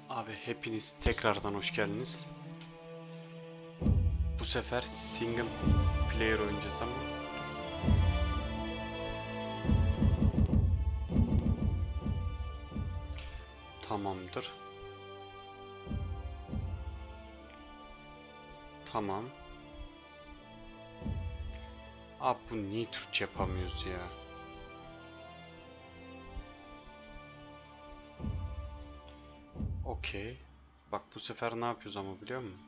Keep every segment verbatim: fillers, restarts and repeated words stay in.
Abi hepiniz tekrardan hoş geldiniz. Bu sefer single player oynayacağız ama tamamdır. Tamam. Abi bu niye Türkçe yapamıyoruz ya? Okey. Bak bu sefer ne yapıyoruz ama biliyor musun?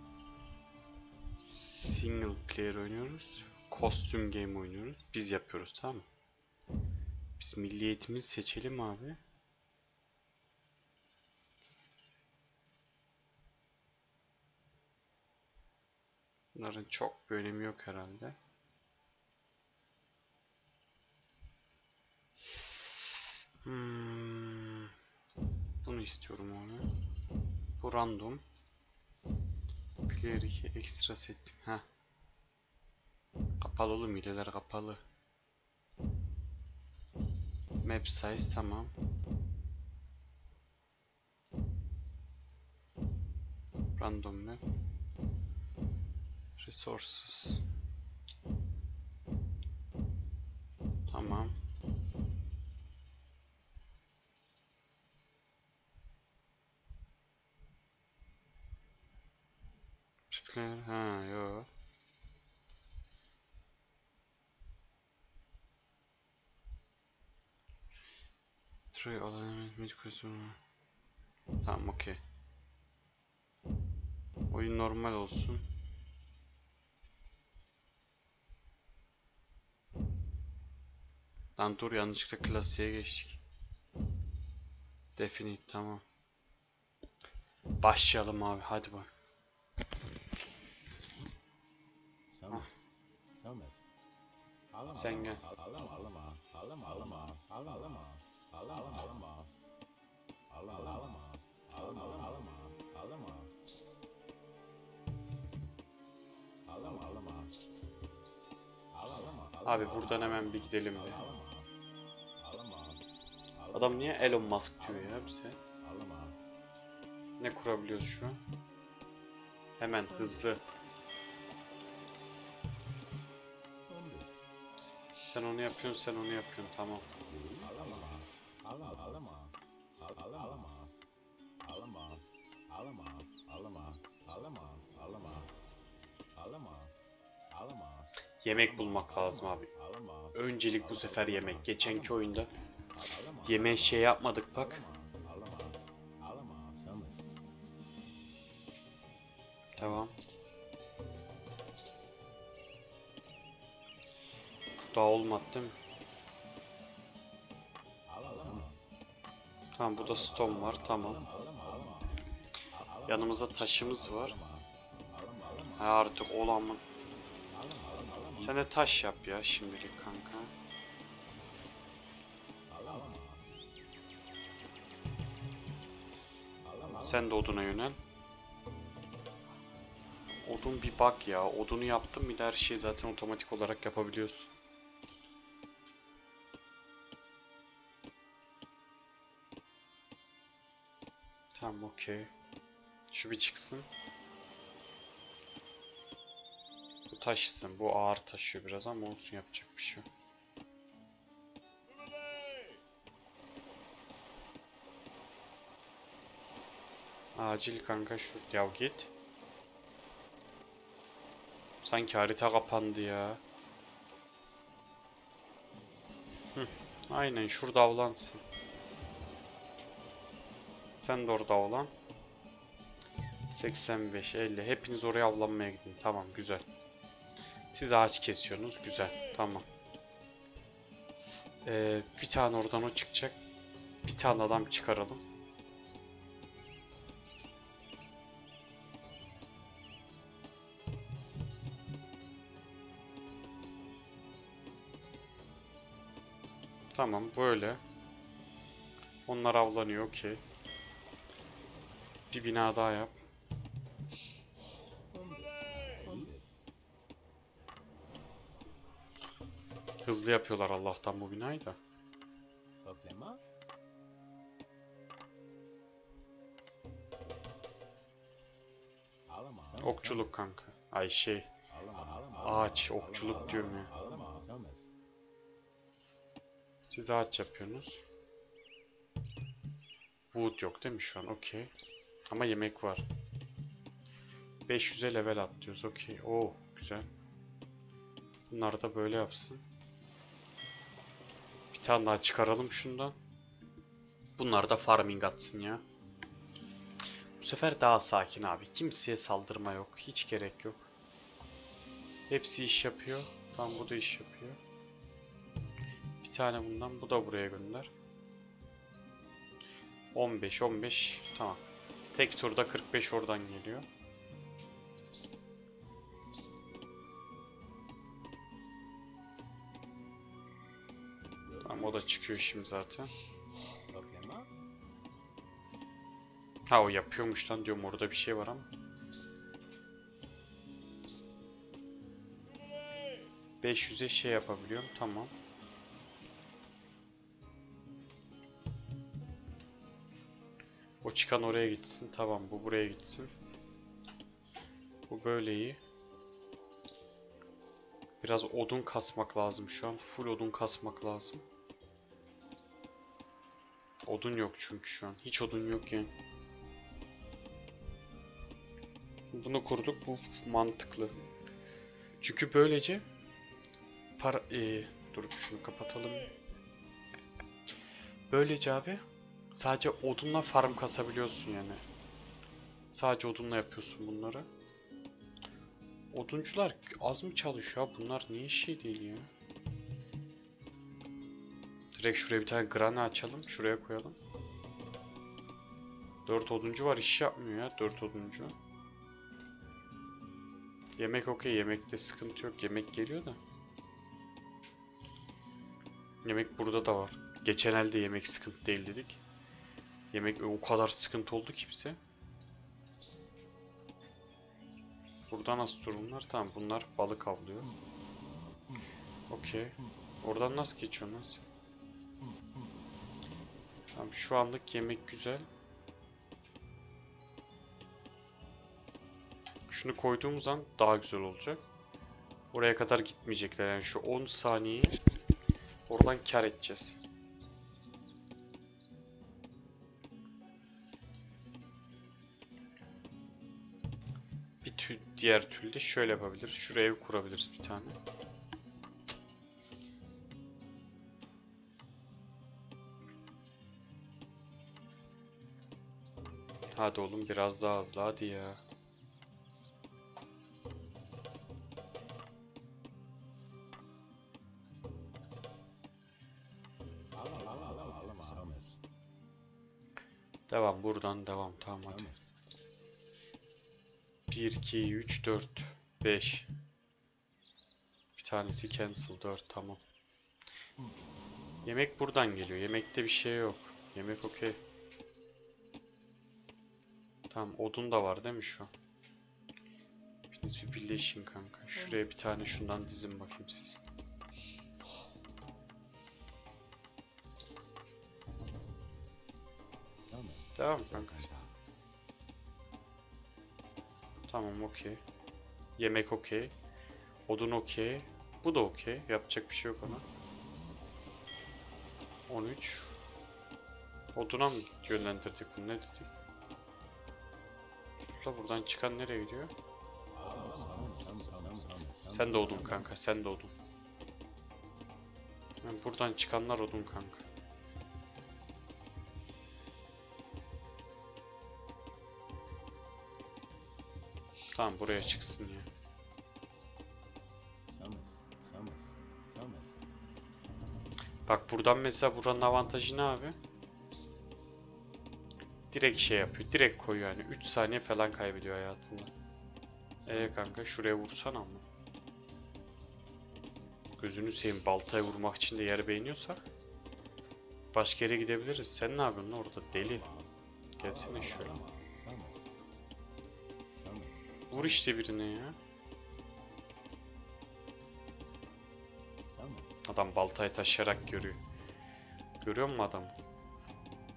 Single player oynuyoruz. Kostüm game oynuyoruz. Biz yapıyoruz, tamam mı? Biz milliyetimizi seçelim abi. Bunların çok bir önemi yok herhalde. Hmm. Bunu istiyorum abi. Bu random. Player iki ekstra settim. Heh. Kapalı oğlum, hileler kapalı. Map size tamam. Random map. Resources. Tamam. Player ha yo. Try alignment mid question. Tamam okey. Oyun normal olsun. Lan dur, yanlışlıkla klasiğe geçtik. Definite tamam. Başlayalım abi, hadi bak. Sen gel. Abi buradan hemen bir gidelim be. Adam niye Elon Musk diyor ya bize? Ne kurabiliyoruz şu an? Hemen hızlı. Sen onu yapıyorsun, sen onu yapıyorsun, tamam. Yemek bulmak lazım abi. Öncelik bu sefer yemek. Geçenki oyunda yemeğe şey yapmadık bak. Tamam. Daha olmadı değil mi? Tamam, burada stone var, tamam. Yanımızda taşımız var. Ha, artık olan mı? Sen de taş yap ya şimdilik kanka. Sen de oduna yönel. Odun bir bak ya. Odunu yaptım bir de her şeyi zaten otomatik olarak yapabiliyorsun. Tamam okey. Şu bir çıksın. Bu taşısın. Bu ağır taşıyor biraz ama olsun, yapacak bir şey yok. Acil kanka şu yav git. Sanki harita kapandı ya. Hı, aynen şurada avlansın. Sen de orada avlan. seksen beş elli. Hepiniz oraya avlanmaya gidin. Tamam güzel. Siz ağaç kesiyorsunuz. Güzel. Tamam. Ee, bir tane oradan o çıkacak. Bir tane adam çıkaralım. Tamam böyle. Onlar avlanıyor, okey. Bir bina daha yap. Hızlı yapıyorlar Allah'tan bu binayı da. Okçuluk kanka. Ay şey. Ağaç. Okçuluk diyorum ya. Siz ağaç yapıyorsunuz. Wood yok değil mi şu an? Okey. Ama yemek var. beş yüze level atlıyoruz. Okey. Oo güzel. Bunlar da böyle yapsın. Bir tane daha çıkaralım şundan. Bunlar da farming atsın ya. Bu sefer daha sakin abi. Kimseye saldırma yok. Hiç gerek yok. Hepsi iş yapıyor. Tamam bu da iş yapıyor. Bir tane bundan. Bu da buraya gönder. on beş on beş. Tamam. Tek turda kırk beş oradan geliyor. Tamam o da çıkıyor şimdi zaten. Ha o yapıyormuş lan diyorum orada bir şey var ama. beş yüze şey yapabiliyorum tamam. O çıkan oraya gitsin tamam bu buraya gitsin. Bu böyle iyi. Biraz odun kasmak lazım şu an. Full odun kasmak lazım. Odun yok çünkü şu an. Hiç odun yok yani. Bunu kurduk. Bu mantıklı. Çünkü böylece para... Ee, dur şunu kapatalım. Böylece abi sadece odunla farm kasabiliyorsun yani. Sadece odunla yapıyorsun bunları. Oduncular az mı çalışıyor? Bunlar niye şey değil ya? Direkt şuraya bir tane grane açalım. Şuraya koyalım. dört oduncu var. İş yapmıyor ya. dört oduncu. Yemek okey. Yemekte sıkıntı yok. Yemek geliyor da. Yemek burada da var. Geçen elde yemek sıkıntı değil dedik. Yemek o kadar sıkıntı oldu ki bize. Burada nasıl durumlar? Tamam bunlar balık avlıyor. Okey. Oradan nasıl geçiyor nasıl? Tamam şu anlık yemek güzel. Şunu koyduğumuz an daha güzel olacak. Oraya kadar gitmeyecekler yani şu on saniyeyi oradan kar edeceğiz. Bir tül, diğer türlü şöyle yapabiliriz. Şuraya ev kurabiliriz bir tane. Hadi oğlum biraz daha hızlı hadi ya. Devam buradan devam tamam hadi. bir, iki, üç, dört, beş. Bir tanesi cancel dört tamam. Yemek buradan geliyor. Yemekte bir şey yok. Yemek okey. Tamam odun da var değil mi şu an? Biriniz bir birleşin kanka. Şuraya bir tane şundan dizin bakayım siz. Devam kanka. Tamam okey. Yemek okey. Odun okey. Bu da okey. Yapacak bir şey yok ona. on üç. Oduna mı yönlendirdik bunu ne dedik? Buradan çıkan nereye gidiyor? Sen de odun kanka sen de odun. Yani buradan çıkanlar odun kanka. Tamam buraya çıksın ya. Bak buradan mesela buranın avantajı ne abi? Direkt şey yapıyor. Direkt koyuyor yani. üç saniye falan kaybediyor hayatında. Eee kanka şuraya vursana ama. Gözünü seveyim baltaya vurmak için de yer beğeniyorsak. Başka yere gidebiliriz. Sen ne yapıyorsun orada deli? Gelsene şöyle. Vur işte birine ya. Adam baltayı taşıyarak görüyor. Görüyor musun adam?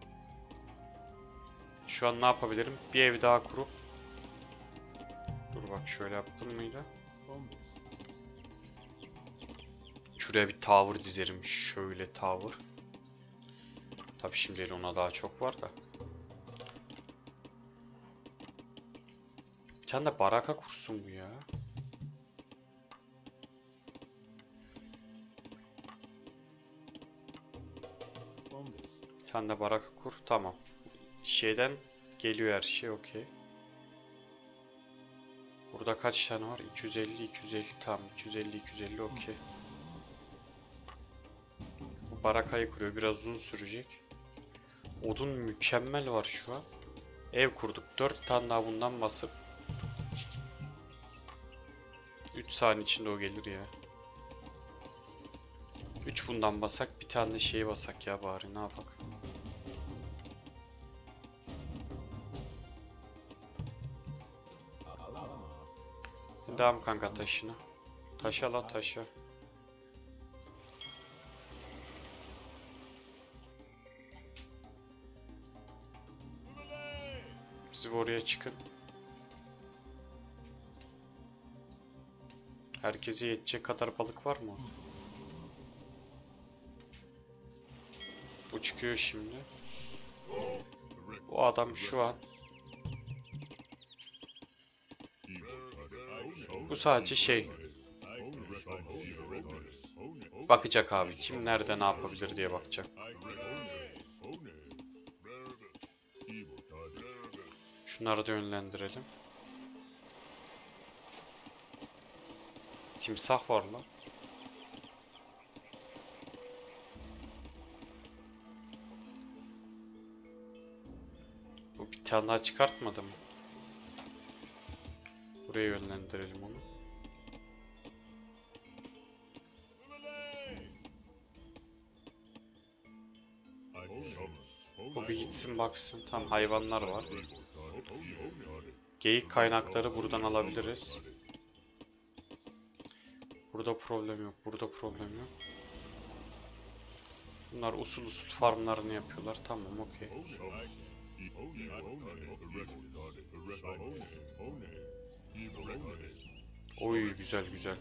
Şu an ne yapabilirim? Bir ev daha kurup. Dur bak şöyle yaptım mıydı? Şuraya bir tower dizerim. Şöyle tower. Tabi şimdi ona daha çok var da. Bir tane de baraka kursun bu ya. Bir tane de baraka kur. Tamam. Şeyden geliyor her şey okey. Burada kaç tane var? iki yüz elli, iki yüz elli tamam. iki yüz elli, iki yüz elli okey. Bu barakayı kuruyor. Biraz uzun sürecek. Odun mükemmel var şu an. Ev kurduk. dört tane daha bundan basıp üç saniye içinde o gelir ya. üç bundan basak, bir tane de şeyi basak ya bari ne yapak. Devam kanka taşına. Taşa la taşa. Siz oraya çıkın. Herkese yetecek kadar balık var mı? Bu çıkıyor şimdi. Bu adam şu an. Bu sadece şey. Bakacak abi. Kim nerede ne yapabilir diye bakacak. Şunları da yönlendirelim. Timsah var lan. Bu bir tane daha çıkartmadı mı? Buraya yönlendirelim onu. Bu bir gitsin baksın. Tam hayvanlar var. Geyik kaynakları buradan alabiliriz. Burada problem yok. Burada problem yok. Bunlar usul usul farmlarını yapıyorlar. Tamam okey. Oy güzel güzel.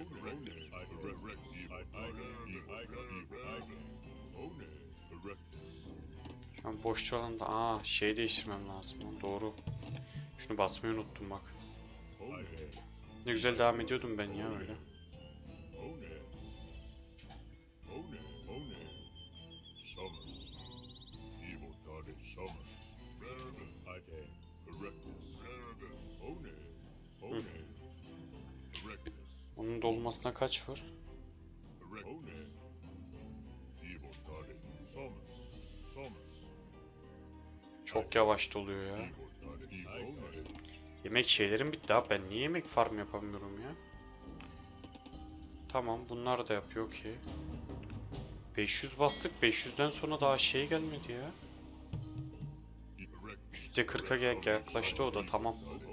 Şu an boşça olan da aa şey değiştirmem lazım. Doğru. Şunu basmayı unuttum bak. Ne güzel devam ediyordum ben ya öyle. Hı. Onun dolmasına kaç var? Çok yavaş doluyor ya. Yemek şeylerim bitti abi. Ben niye yemek farm yapamıyorum ya? Tamam bunlar da yapıyor okey. beş yüz bastık. beş yüzden sonra daha şey gelmedi ya. yüzde kırka yaklaştı o da tamam.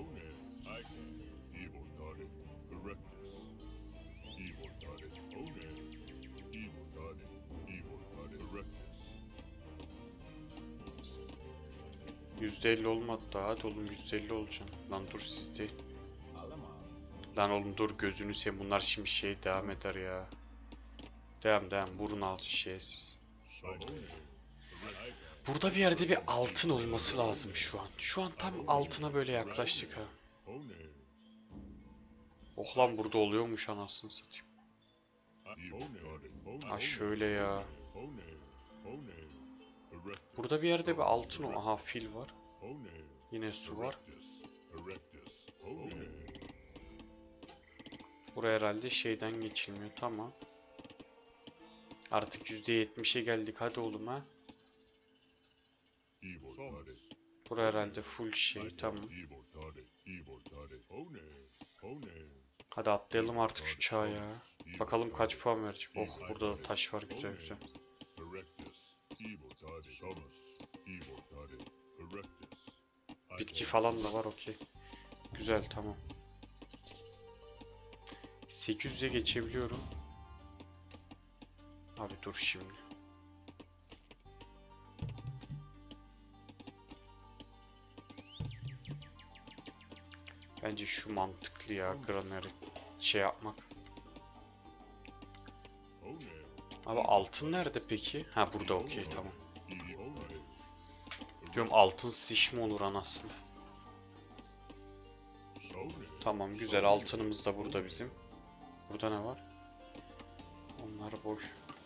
yüzde elli olmadı daha. Hadi oğlum yüzde elli olacağım. Lan dur siz değil. Lan oğlum dur gözünü seveyim. Bunlar şimdi şey devam eder ya. Devam devam. Vurun al şeye siz. Burada bir yerde bir altın olması lazım şu an. Şu an tam altına böyle yaklaştık ha. Oh lan burada oluyormuş anasını satayım. Ha şöyle ya. Burada bir yerde bir altın o. Aha fil var. Yine su var. Buraya herhalde şeyden geçilmiyor. Tamam. Artık yüzde yetmişe geldik. Hadi oğlum ha. Buraya herhalde full şey. Tamam. Hadi atlayalım artık şu çağa ya. Bakalım kaç puan verecek. Oh burada da taş var. Güzel güzel. Bitki falan da var okey. Güzel tamam. sekiz yüze geçebiliyorum. Abi dur şimdi. Bence şu mantıklı ya, granary şey yapmak. Abi altın nerede peki? Ha burada, okey tamam. Diyorum altınsız iş mi olur anasını. Tamam güzel, altınımız da burada bizim. Burada ne var? Onlar boş.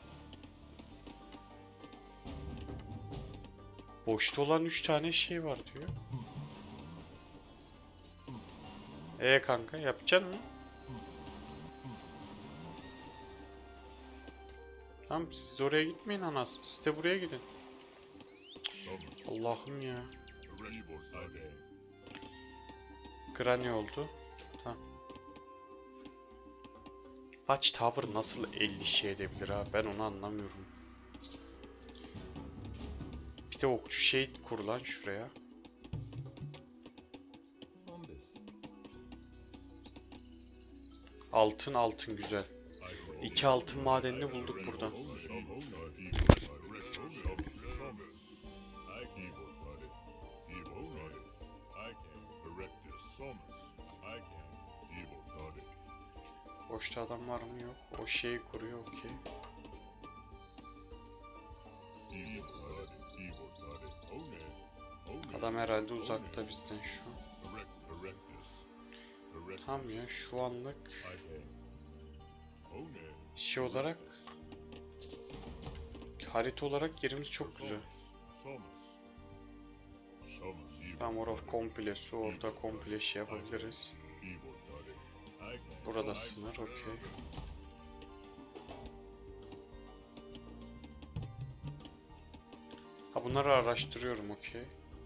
Boşta olan üç tane şey var diyor. Ee kanka yapacaksın mı? Tamam siz oraya gitmeyin anasını. Siz de buraya gidin. Allah'ım ya. Granny oldu. Tamam. Watchtower nasıl elli şey edebilir ha? Ben onu anlamıyorum. Bir de okçu şey kurulan şuraya. Altın altın güzel. İki altın madenini bulduk buradan. Boşta adam var mı? Yok. O şeyi kuruyor, okey. Adam herhalde uzakta bizden şu an. Tamam ya, şu anlık şey olarak, harita olarak yerimiz çok güzel. Tam orada komple su, orada komple şey yapabiliriz. Burada sınır, okey. Ha bunları araştırıyorum, okey.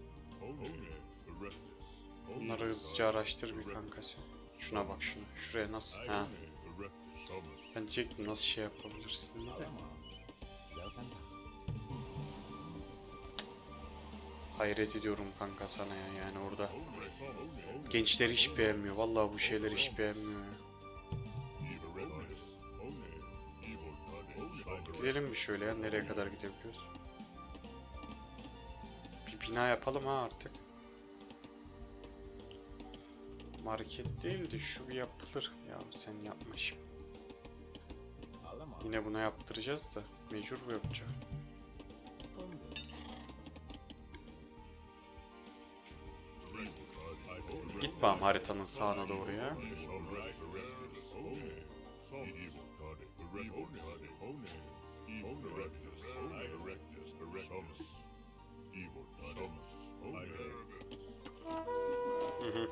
Bunları hızlıca araştır bir kankası. Şuna bak şuna. Şuraya nasıl? Ha. Ben diyecektim nasıl şey yapabilirsin diye de. Hayret ediyorum kanka sana ya, yani orada. Gençler hiç beğenmiyor. Vallahi bu şeyler hiç beğenmiyor ya. Gidelim bir şöyle ya, nereye kadar gidebiliyoruz? Bir bina yapalım ha artık. Market değil de şu bir yapılır. Ya sen yapma şimdi. Yine buna yaptıracağız da mecbur bu yapacak. Git bakalım haritanın sağına doğru ya. Hı hı.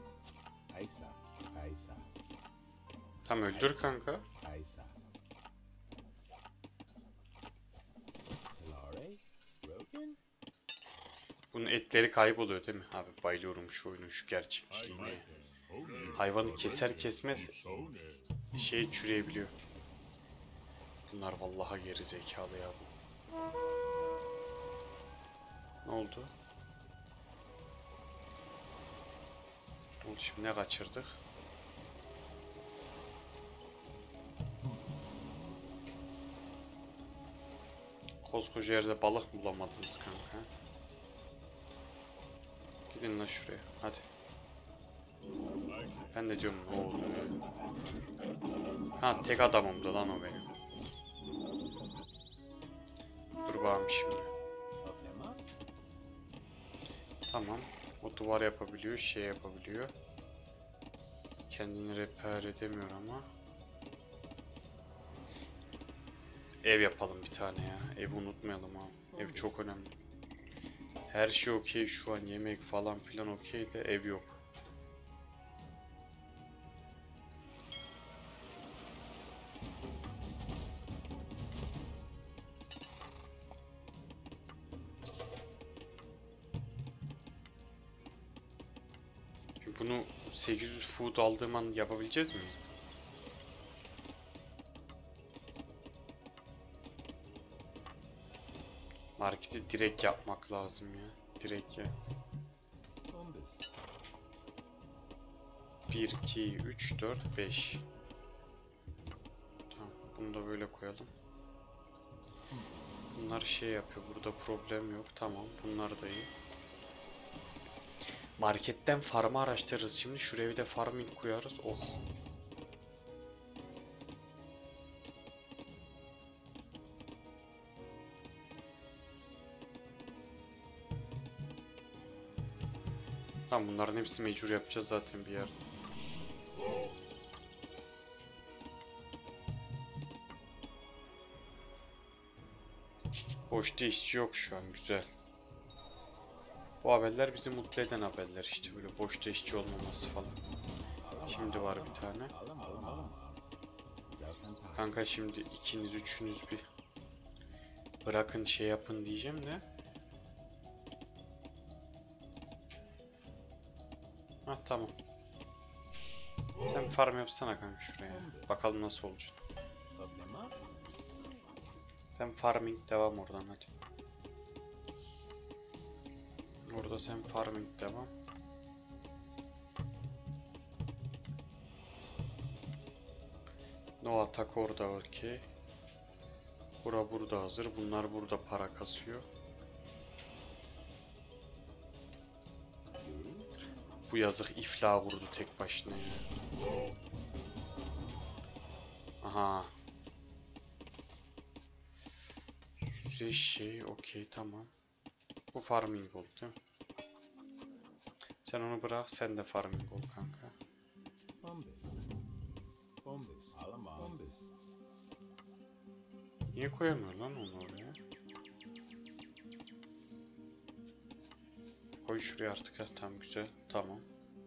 Tam öldür kanka. Bunun etleri kayboluyor değil mi? Abi bayılıyorum şu oyunun şu gerçekçiliğine. Hayvanı keser kesmez şey çürüyebiliyor. Bunlar vallahi geri zekalı ya bu. Ne oldu? Ne oldu şimdi, ne kaçırdık? Koskoca yerde balık mı bulamadınız kanka? Gidin lan şuraya hadi. Ben de diyorum ne oldu ya? Ha tek adamımdı lan o benim. Dur bakalım şimdi. Tamam. O duvar yapabiliyor, şey yapabiliyor. Kendini repair edemiyor ama. Ev yapalım bir tane ya. Evi unutmayalım ha. Ev çok önemli. Her şey okey şu an, yemek falan filan okey de ev yok. Bunu sekiz yüz food aldığım an yapabileceğiz mi? Marketi direkt yapmak lazım ya. Direkt ya. bir, iki, üç, dört, beş. Tamam. Bunu da böyle koyalım. Bunlar şey yapıyor. Burada problem yok. Tamam. Bunlar da iyi. Marketten farmı araştırırız şimdi. Şuraya bir de farming koyarız. Oh. Tamam, bunların hepsi mecbur yapacağız zaten bir yer. Boşta işçi yok şu an, güzel. Bu haberler bizi mutlu eden haberler işte, böyle boşta işçi olmaması falan. Şimdi var bir tane. Kanka şimdi ikiniz üçünüz bir bırakın şey yapın diyeceğim de. Ha tamam. Sen farm yapsana kanka şuraya. Bakalım nasıl olacak. Sen farming devam oradan hadi. Orada sen farming devam. No atak orada, okey. Bura burada hazır. Bunlar burada para kasıyor. Bu yazık iflah vurdu tek başına ya. Aha. Yüzey şey, okey tamam. Bu farming oldu değil mi? Sen onu bırak, sen de farming ol kanka. Niye koyamıyor lan onu oraya? Koy şuraya artık, ha tamam güzel, tamam.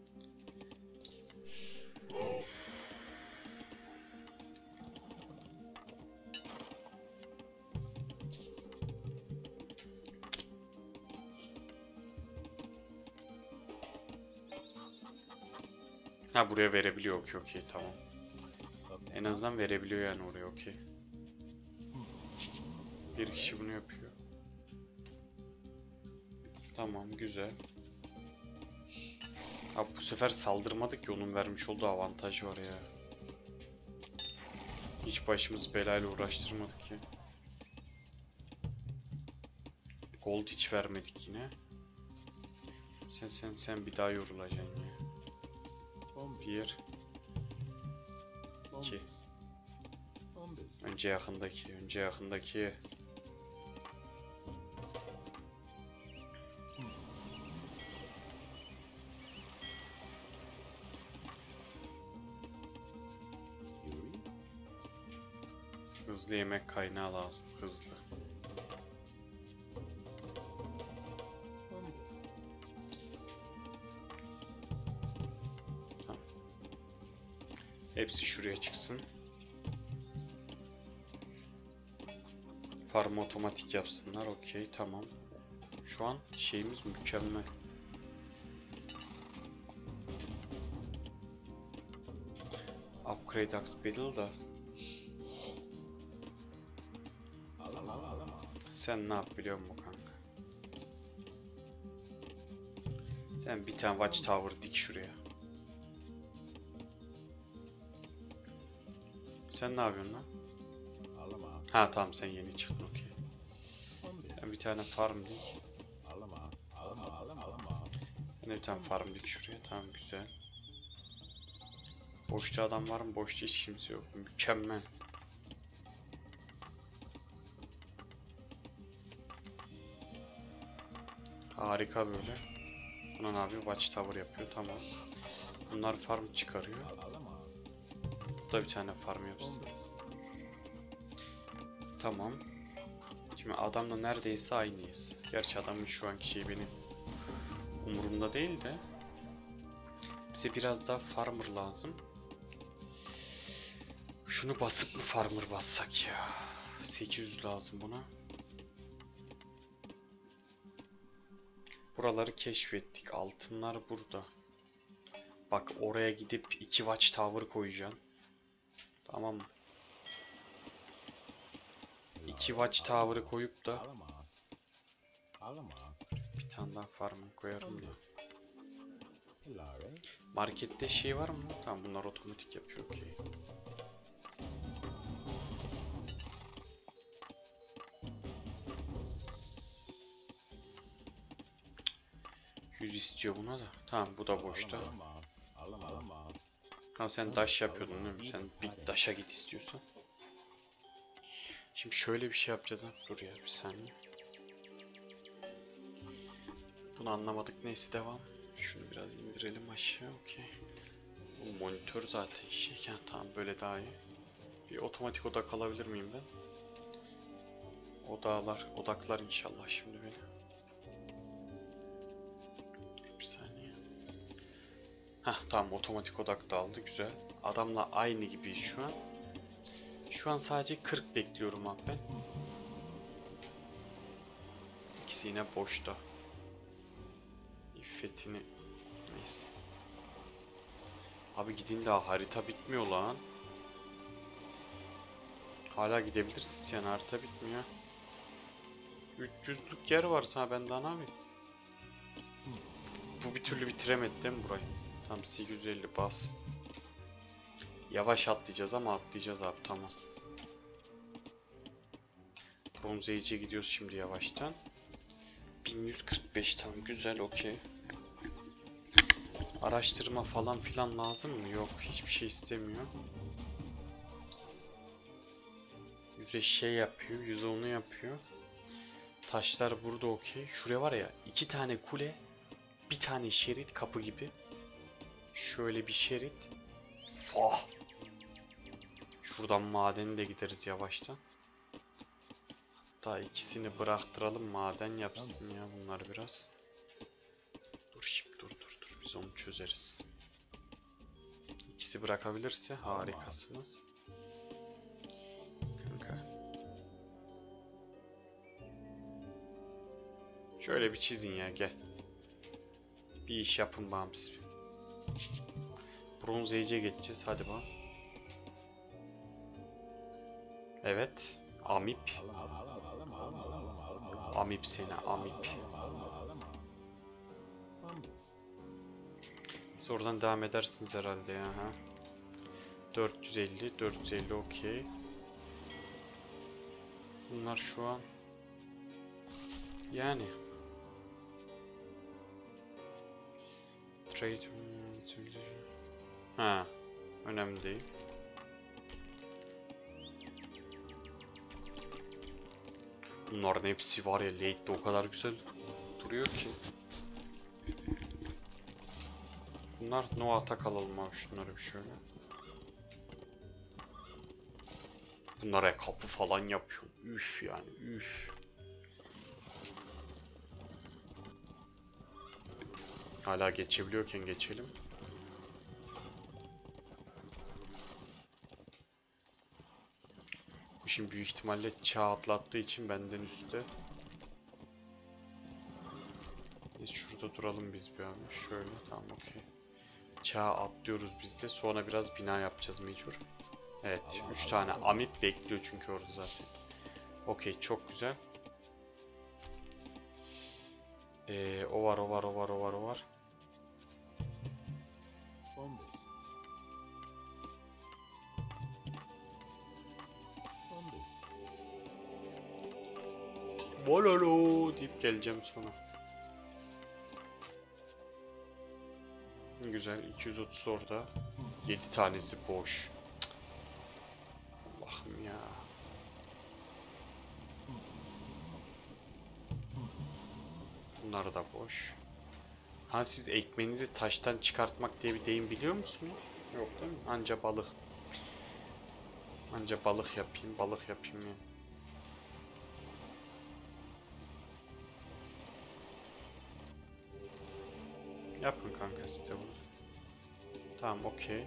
Ha buraya verebiliyor, okey okey tamam. En azından verebiliyor yani oraya, okey. Bir kişi bunu yapıyor. Tamam güzel. Abi bu sefer saldırmadık ki, onun vermiş olduğu avantaj var ya. Hiç başımız belayla uğraştırmadık ya. Gold hiç vermedik yine. Sen sen sen bir daha yorulacaksın ya. Bir. İki. Önce yakındaki, önce yakındaki. Hızlı yemek kaynağı lazım, hızlı. Tamam. Hepsi şuraya çıksın. Farm otomatik yapsınlar, okey tamam. Şu an şeyimiz mükemmel. Upgrade Axe Battle da. Sen ne yap biliyor musun kanka? Sen bir tane Watchtower dik şuraya. Sen ne yapıyorsun lan? Ha tamam, sen yeni çıktın, okey. Ben bir tane farm dik. Ben de bir tane farm dik şuraya, tamam güzel. Boşta adam var mı? Boşta hiç kimse yok. Mükemmel. Harika böyle. Buna abi Watchtower yapıyor, tamam. Bunlar farm çıkarıyor. Bu da bir tane farm yapsın. Tamam. Şimdi adamla neredeyse aynıyız. Gerçi adamın şu anki şeyi benim umurumda değil de. Bize biraz daha farmer lazım. Şunu basıp mı farmer bassak ya? sekiz yüz lazım buna. Buraları keşfettik. Altınlar burada. Bak oraya gidip iki Watchtower koyacaksın. Tamam mı? iki Watchtower'ı koyup da bir tane daha farm koyarım ya. Markette şey var mı? Tamam, bunlar otomatik yapıyor, okey. yüz istiyor buna da. Tamam bu da boşta. Ha sen daş yapıyordun değil mi? Sen bir daşa git istiyorsan. Şimdi şöyle bir şey yapacağız ha. Dur ya bir saniye. Bunu anlamadık. Neyse devam. Şunu biraz indirelim aşağı. Okey. Bu monitör zaten şey. Yani tamam böyle daha iyi. Bir otomatik odak alabilir miyim ben? Odalar, odaklar inşallah şimdi beni. Bir saniye. Hah tamam otomatik odak da aldı. Güzel. Adamla aynı gibi şu an. Şu an sadece kırk bekliyorum abi ben. İkisi yine boşta. İffetini. Neyse. Abi gidin daha harita bitmiyor lan. Hala gidebilirsiniz yani harita bitmiyor. üç yüzlük yer var sana ben daha ne yapayım? Bu bir türlü bitiremedi değil mi burayı? Tamam sekiz yüz elli bas. Yavaş atlayacağız ama atlayacağız abi tamam. Bronz Age'e gidiyoruz şimdi yavaştan. bin yüz kırk beş tamam güzel okey. Araştırma falan filan lazım mı? Yok hiçbir şey istemiyor. Yüze şey yapıyor, yüze onu yapıyor. Taşlar burada okey. Şuraya var ya iki tane kule, bir tane şerit kapı gibi. Şöyle bir şerit. Fah. Şuradan madeni de gideriz yavaştan. Hatta ikisini bıraktıralım maden yapsın ya bunlar biraz. Dur şimdi dur dur dur biz onu çözeriz. İkisi bırakabilirse harikasınız. Kanka. Şöyle bir çizin ya gel. Bir iş yapın bağımsız. Bronz Age'e geçeceğiz hadi bakalım. Evet. Amip. Amip seni amip. Siz oradan devam edersiniz herhalde ya. Ha? dört yüz elli, dört yüz elli okey. Bunlar şu an yani trade ha önemli değil. Bunların hepsi var ya late'de o kadar güzel duruyor ki. Bunlar no atak alalım abi şunları bir şöyle. Bunlara kapı falan yapıyor. Üf yani üf. Hala geçebiliyorken geçelim. Bu şimdi büyük ihtimalle çağ atlattığı için benden üstte. Biz şurada duralım biz bir abi. Şöyle tamam okey. Çağ atlıyoruz biz de. Sonra biraz bina yapacağız mecbur. Evet üç tane amip bekliyor çünkü orada zaten. Okey çok güzel. Ee, o var o var o var o var o var. Vololo deyip geleceğim sonra. Güzel iki yüz otuz orada. yedi tanesi boş. Allah'ım ya. Bunlar da boş. Ha siz ekmeğinizi taştan çıkartmak diye bir deyim biliyor musunuz? Yok değil mi? Anca balık. Anca balık yapayım, balık yapayım yani. Yapın kanka size bunu. Tamam okey.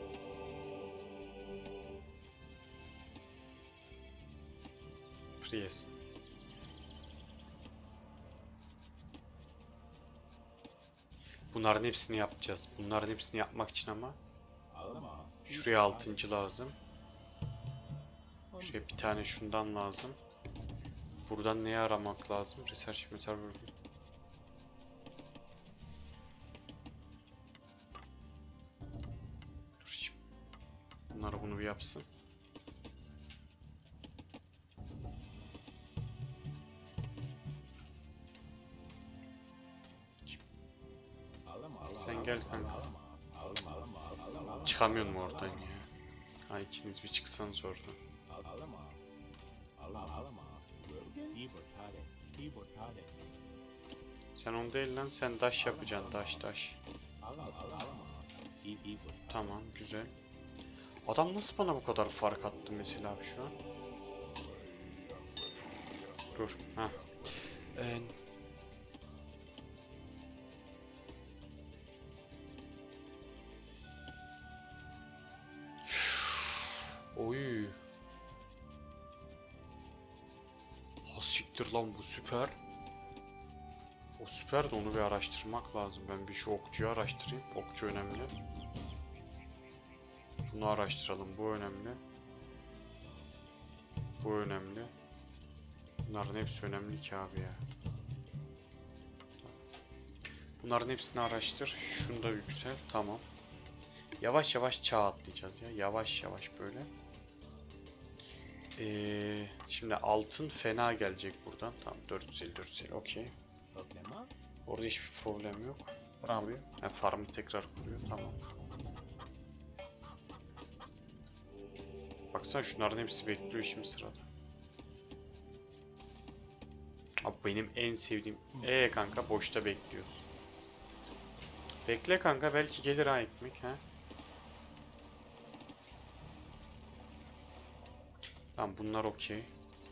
Priest. Bunların hepsini yapacağız. Bunların hepsini yapmak için ama şuraya altıncı lazım. Şuraya bir tane şundan lazım. Buradan neyi aramak lazım? Research Metal World. Dur şimdi. Bunlar bunu bir yapsın. Sen gel kanka. Çıkamıyor mu oradan ya? Ha, ikiniz bir çıksanız oradan. Sen onu değil lan, sen daş yapacaksın, daş daş. Tamam, güzel. Adam nasıl bana bu kadar fark attı mesela şu an? Dur, ha. Ee, Oy. Ha siktir lan, bu süper. O süper de onu bir araştırmak lazım. Ben bir şu okçuyu araştırayım. Okçu önemli. Bunu araştıralım. Bu önemli. Bu önemli. Bunların hepsi önemli ki abi ya. Bunların hepsini araştır. Şunu da yüksel. Tamam. Yavaş yavaş çağ atlayacağız ya. Yavaş yavaş böyle. Ee, şimdi altın fena gelecek buradan. Tamam, dört yüz elli dört yüz elli okey. Orada hiçbir problem yok. Ne yapıyor? Ha, farmı tekrar kuruyor. Tamam. Baksana, şunların hepsi bekliyor şimdi sırada. Abi benim en sevdiğim... Ee kanka, boşta bekliyoruz. Bekle kanka, belki gelir ha ekmek ha. Tamam, bunlar okey.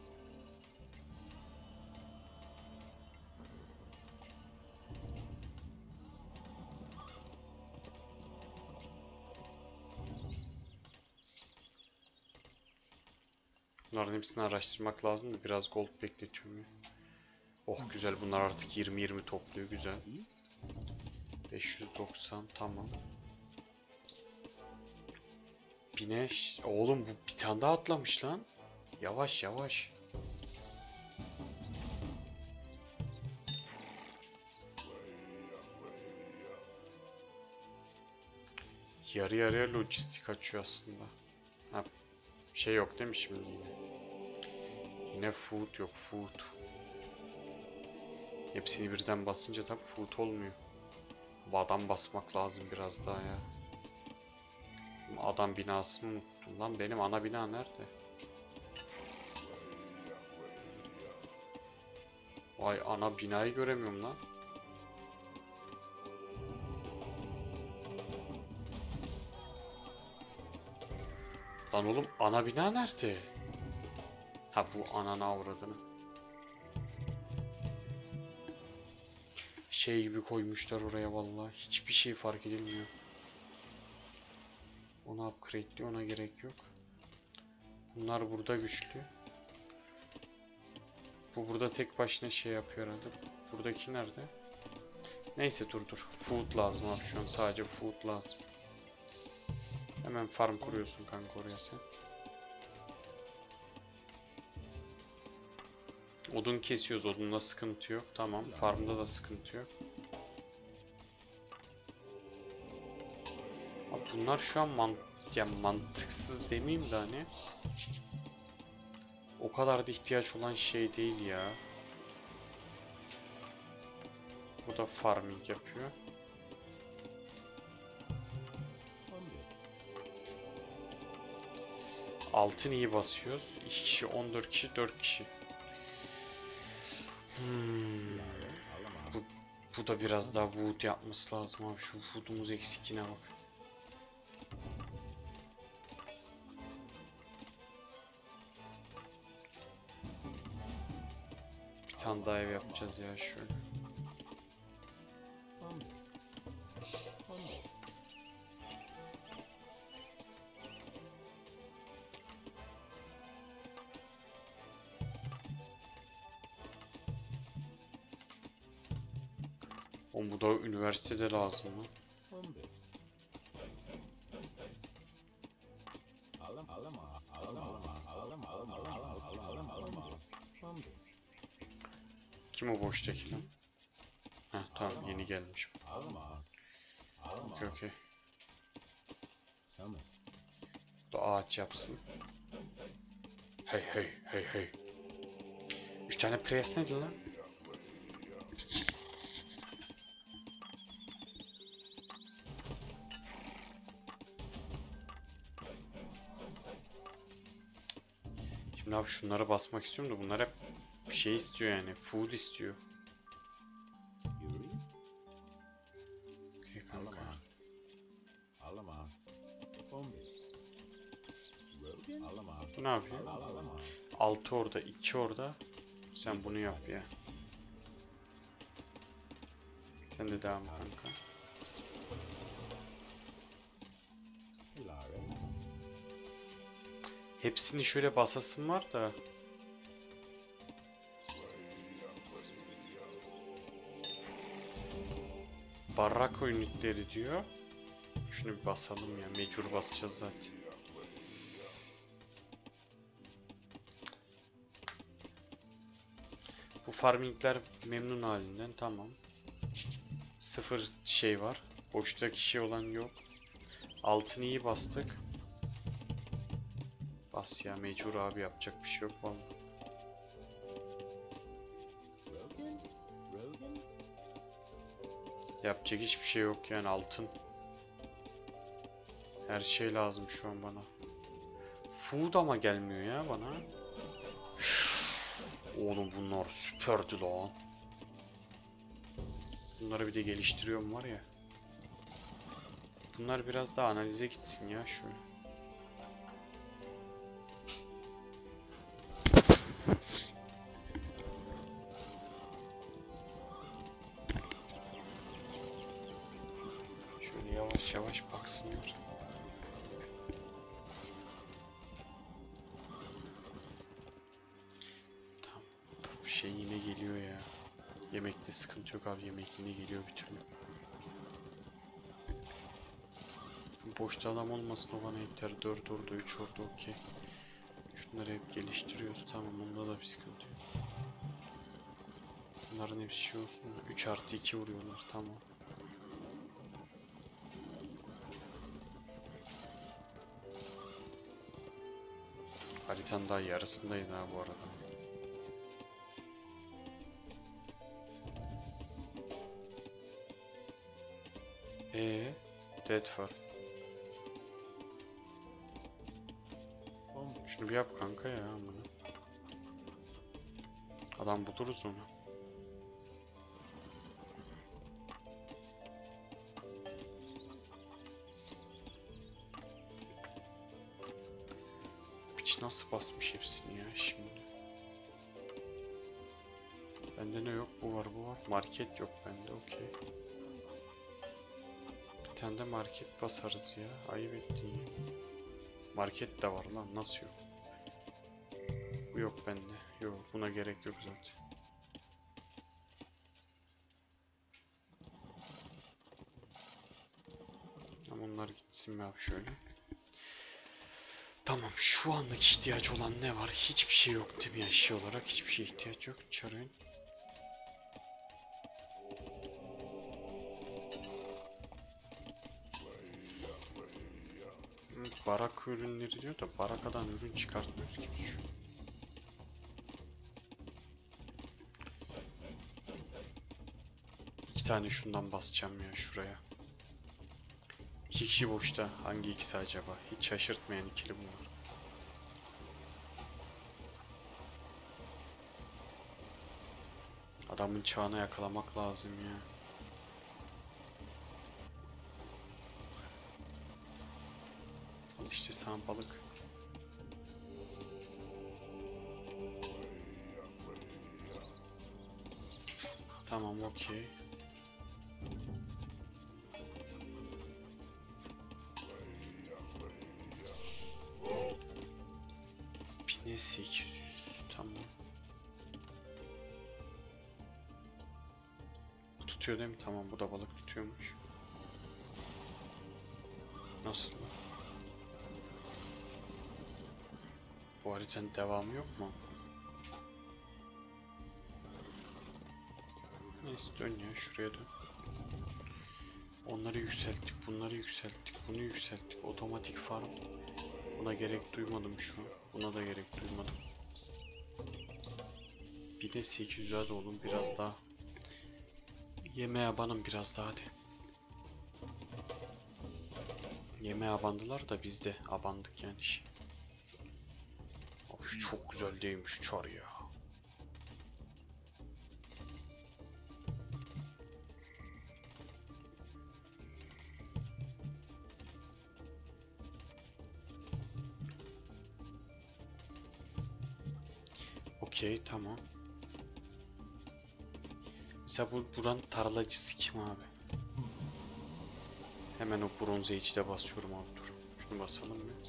Bunların hepsini araştırmak lazım da biraz gold bekletiyorum ya. Oh güzel, bunlar artık yirmi yirmi topluyor, güzel. beş yüz doksan tamam. Bineş. Oğlum bu bir tane daha atlamış lan. Yavaş yavaş. Yarı yarıya lojistik açıyor aslında. Ha, şey yok değil mi şimdi yine? Yine food yok, food. Hepsini birden basınca tabi food olmuyor. Bu adam basmak lazım biraz daha ya. Adam binasını unuttum lan, benim ana bina nerede? Vay, ana binayı göremiyorum lan. Lan oğlum, ana bina nerede? Ha, bu anana avradını. Şey gibi koymuşlar oraya vallahi. Hiçbir şey fark edilmiyor. Onu upgrade'liyor, ona gerek yok. Bunlar burada güçlü. Bu burada tek başına şey yapıyor herhalde. Buradaki nerede? Neyse dur dur. Food lazım abi şu an. Sadece food lazım. Hemen farm kuruyorsun kanka oraya sen. Odun kesiyoruz. Odunda sıkıntı yok. Tamam. Farmda da sıkıntı yok. Abi bunlar şu an man yani mantıksız demeyeyim de hani. O kadar da ihtiyaç olan şey değil ya. Bu da farming yapıyor. Altın iyi basıyoruz. iki kişi, on dört kişi, dört kişi. Hmm. Bu, bu da biraz daha wood yapması lazım abi. Şu wood'umuz eksik yine bak. Bir tane daha ev yapacağız ya şöyle. Oğlum bu da üniversitede lazım lan. Kim o boştaki lan? Heh tamam, yeni gelmiş. Okey okey. Bu da ağaç yapsın. Hey hey hey hey. Üç tane press neydi lan? Şimdi abi şunlara basmak istiyorum da bunlar hep bir şey istiyor yani. Food istiyor. Okay kanka. Bu ne yapıyor? altı orada, iki orada. Sen bunu yap ya. Sen de devam kanka. Hepsini şöyle basasım var da. Barrako ünitleri diyor. Şunu bir basalım ya. Mecbur basacağız zaten. Bu farmingler memnun halinden tamam. Sıfır şey var. Boşta kişi olan yok. Altını iyi bastık. Bas ya mecbur abi, yapacak bir şey yok vallahi. Yapacak hiçbir şey yok yani, altın. Her şey lazım şu an bana. Food ama gelmiyor ya bana. Oğlum bunlar süperdi lan. Bunları bir de geliştiriyorum var ya. Bunlar biraz daha analize gitsin ya şöyle. Şöyle yavaş yavaş baksınlar. Tamam. Bu şey yine geliyor ya. Yemekte sıkıntı yok abi, yemek yine geliyor bir türlü. Boşta adam olmasın, o bana yeter. dört orada, üç orada okey. Şunları hep geliştiriyoruz, tamam, onda da bir sıkıntı yok. Bunların hepsi şey olsun. üç artı iki vuruyorlar, tamam. Haritanın daha yarısındayız ha bu arada. Eee, dead var. Şunu bir yap kanka ya amına. Adam buluruz onu. Piç nasıl basmış hepsini ya şimdi. Bende ne yok? Bu var, bu var. Market yok bende, okey. Bir tane de market basarız ya. Ayıp ettin ya. Market de var lan, nasıl yok? Bu yok bende. Yok, buna gerek yok zaten. Ama onlar gitsin mi abi şöyle. Tamam, şu anlık ihtiyaç olan ne var? Hiçbir şey yok değil mi ya, şey olarak hiçbir şeye ihtiyaç yok. Çarın. Barak ürünleri diyor da barakadan ürün çıkartmıyoruz gibi şu. İki tane şundan basacağım ya şuraya. İki kişi boşta. Hangi ikisi acaba? Hiç şaşırtmayan ikili bunlar. Adamın çağına yakalamak lazım ya. Al işte sana balık. Tamam, okey. bin sekiz yüz. Tamam. Bu tutuyor değil mi? Tamam, bu da balık tutuyormuş. Nasıl? Bu haritanın devamı yok mu? Neyse, dön ya şuraya dön. Onları yükselttik, bunları yükselttik, bunu yükselttik. Otomatik farm. Buna gerek duymadım şu an. Buna da gerek duymadım. Bir de sekiz yüz hadi oğlum, biraz daha. Yemeğe abanın biraz daha hadi. Yemeğe abandılar da biz de abandık yani. Of, değilmiş. Çok güzel değilmiş çar ya. Okey, tamam. Mesela bu buranın tarlacısı kim abi? Hemen o bronz age'de basıyorum abi, dur. Şunu basalım mı?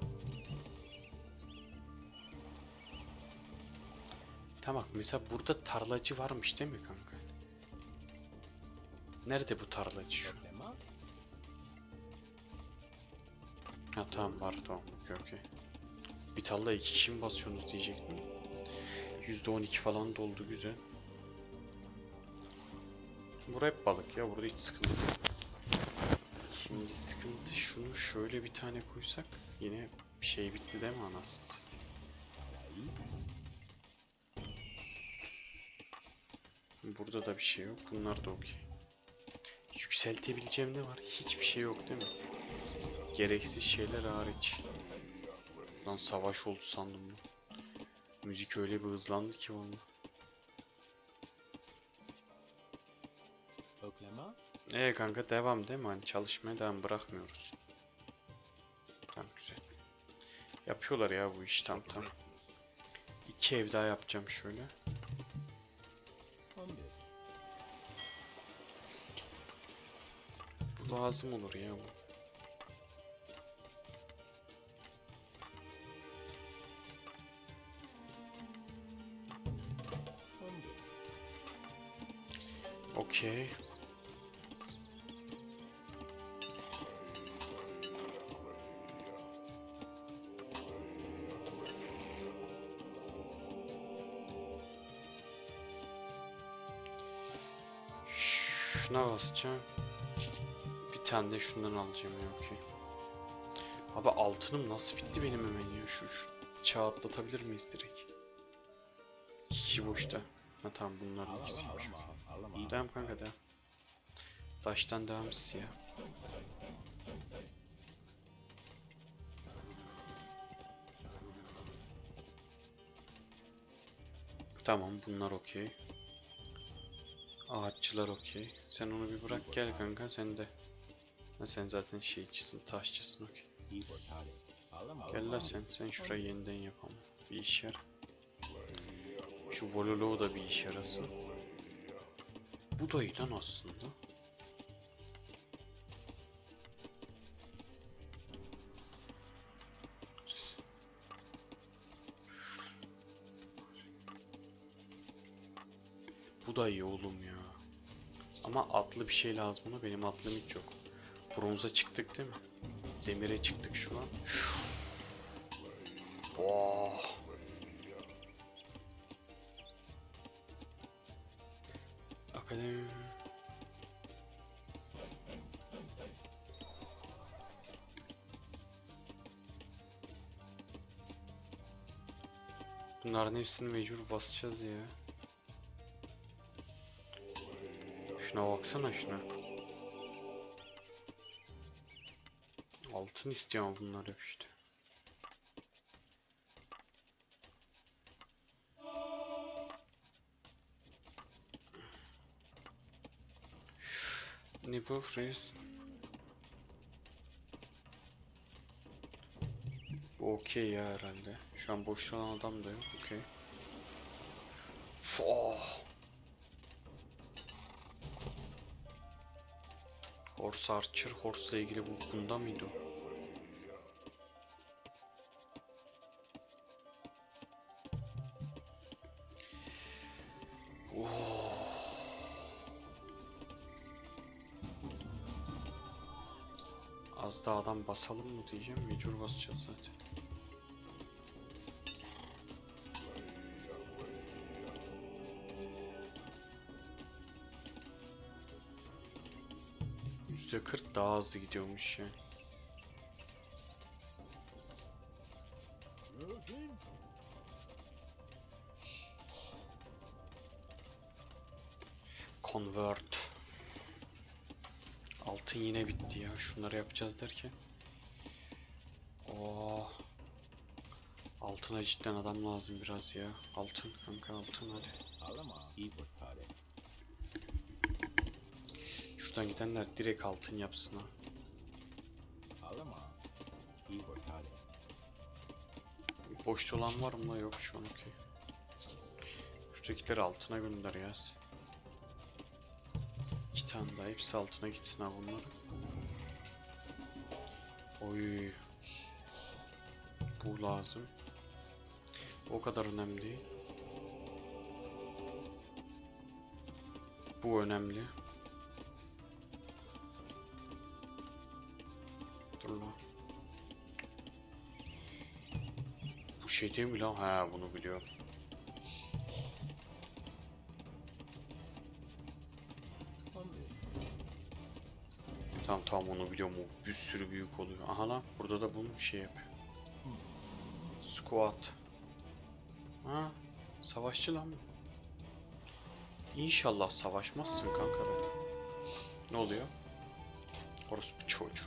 Tamam, mesela burada tarlacı varmış değil mi kanka? Nerede bu tarlacı şu? Ha tamam, var, tamam, okey okey. Bir tarla iki kişi mi basıyorsunuz diyecektim. yüzde on iki falan doldu, güzel. Buraya hep balık ya, burada hiç sıkıntı yok. Şimdi sıkıntı şunu şöyle bir tane koysak yine bir şey bitti değil mi anasını satayım? Burada da bir şey yok. Bunlar da okey. Yükseltebileceğim ne var? Hiçbir şey yok değil mi? Gereksiz şeyler hariç. Lan savaş oldu sandım ben. Müzik öyle bir hızlandı ki valla. Ee kanka, devam değil mi? Hani çalışmaya devam, bırakmıyoruz. Tamam, güzel. Yapıyorlar ya bu iş, tam tam. İki ev daha yapacağım şöyle. Bu lazım olur ya bu. Okey. Şuna basacağım. Bir tane de şundan alacağım ya, okey. Abi altınım nasıl bitti benim hemen ya, şu, şu çağ atlatabilir miyiz direkt? İki boşta. Ha tamam, bunların ikisiymiş. Devam kanka, devam. Taştan devam siyah. Tamam, bunlar okey. Ağaççılar okey. Sen onu bir bırak gel kanka, sen de. Ha, sen zaten şeycisin, taşçısın, okey. Gel la sen, sen şurayı yeniden yapalım. Bir iş yar. Şu Vololo'u da bir iş yarasın. Bu da iyi lan aslında. Bu da iyi oğlum ya. Ama atlı bir şey lazım ona. Benim atlım hiç yok. Bronza çıktık değil mi? Demire çıktık şu an. Oh. Akademi. Bunların hepsini mecbur basacağız ya. Şuna baksana şuna. Altın istiyorum bunlar hep işte. Ne bu reis? Okey ya herhalde. Şu an boş olan adam da yok. Okey. Oh. Horse Archer, Horse'la ilgili bu bunda mıydı o? Oh. Az daha adam basalım mı diyeceğim, mecbur basacağız zaten. yüzde kırk daha hızlı gidiyormuş yani. Convert. Altın yine bitti ya. Şunları yapacağız derken. Oh. Altına cidden adam lazım biraz ya. Altın kanka, altın hadi. Şuradan gidenler direkt altın yapsın ha. Boşta olan var mı? Yok şu an okey. Şuradakileri altına gönder yaz. İki tane daha, hepsi altına gitsin ha bunlar. Oy. Bu lazım. O kadar önemli değil. Bu önemli. Dur lan. Bu şey değil mi lan? Ha, bunu biliyorum. Tamam tamam, onu biliyorum. O bir sürü büyük oluyor. Aha lan, burada da bunu şey yap. Squat. Ha, savaşçı lan bu. İnşallah savaşmazsın kanka be. Ne oluyor? Orospu çocuğu.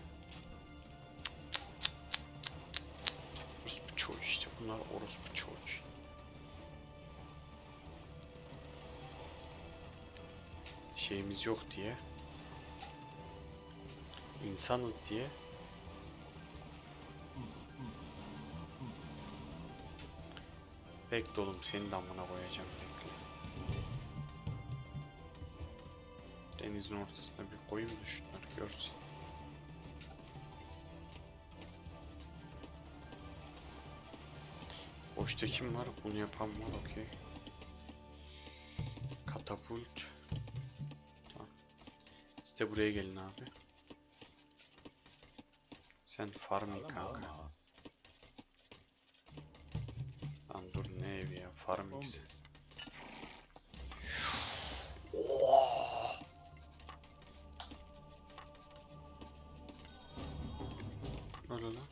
Orospu çocuğu işte, bunlar orospu çocuğu. Şeyimiz yok diye. İnsanız diye. Bekle oğlum, senin de amına koyacağım, bekle. Denizin ortasına bir koyayım da şunları görsün. Boşta kim var? Bunu yapan var, okey. Katapult. Tamam. Siz de buraya gelin abi. Sen farming kanka. Lan dur, ne evi ya, farming. Öyle lan.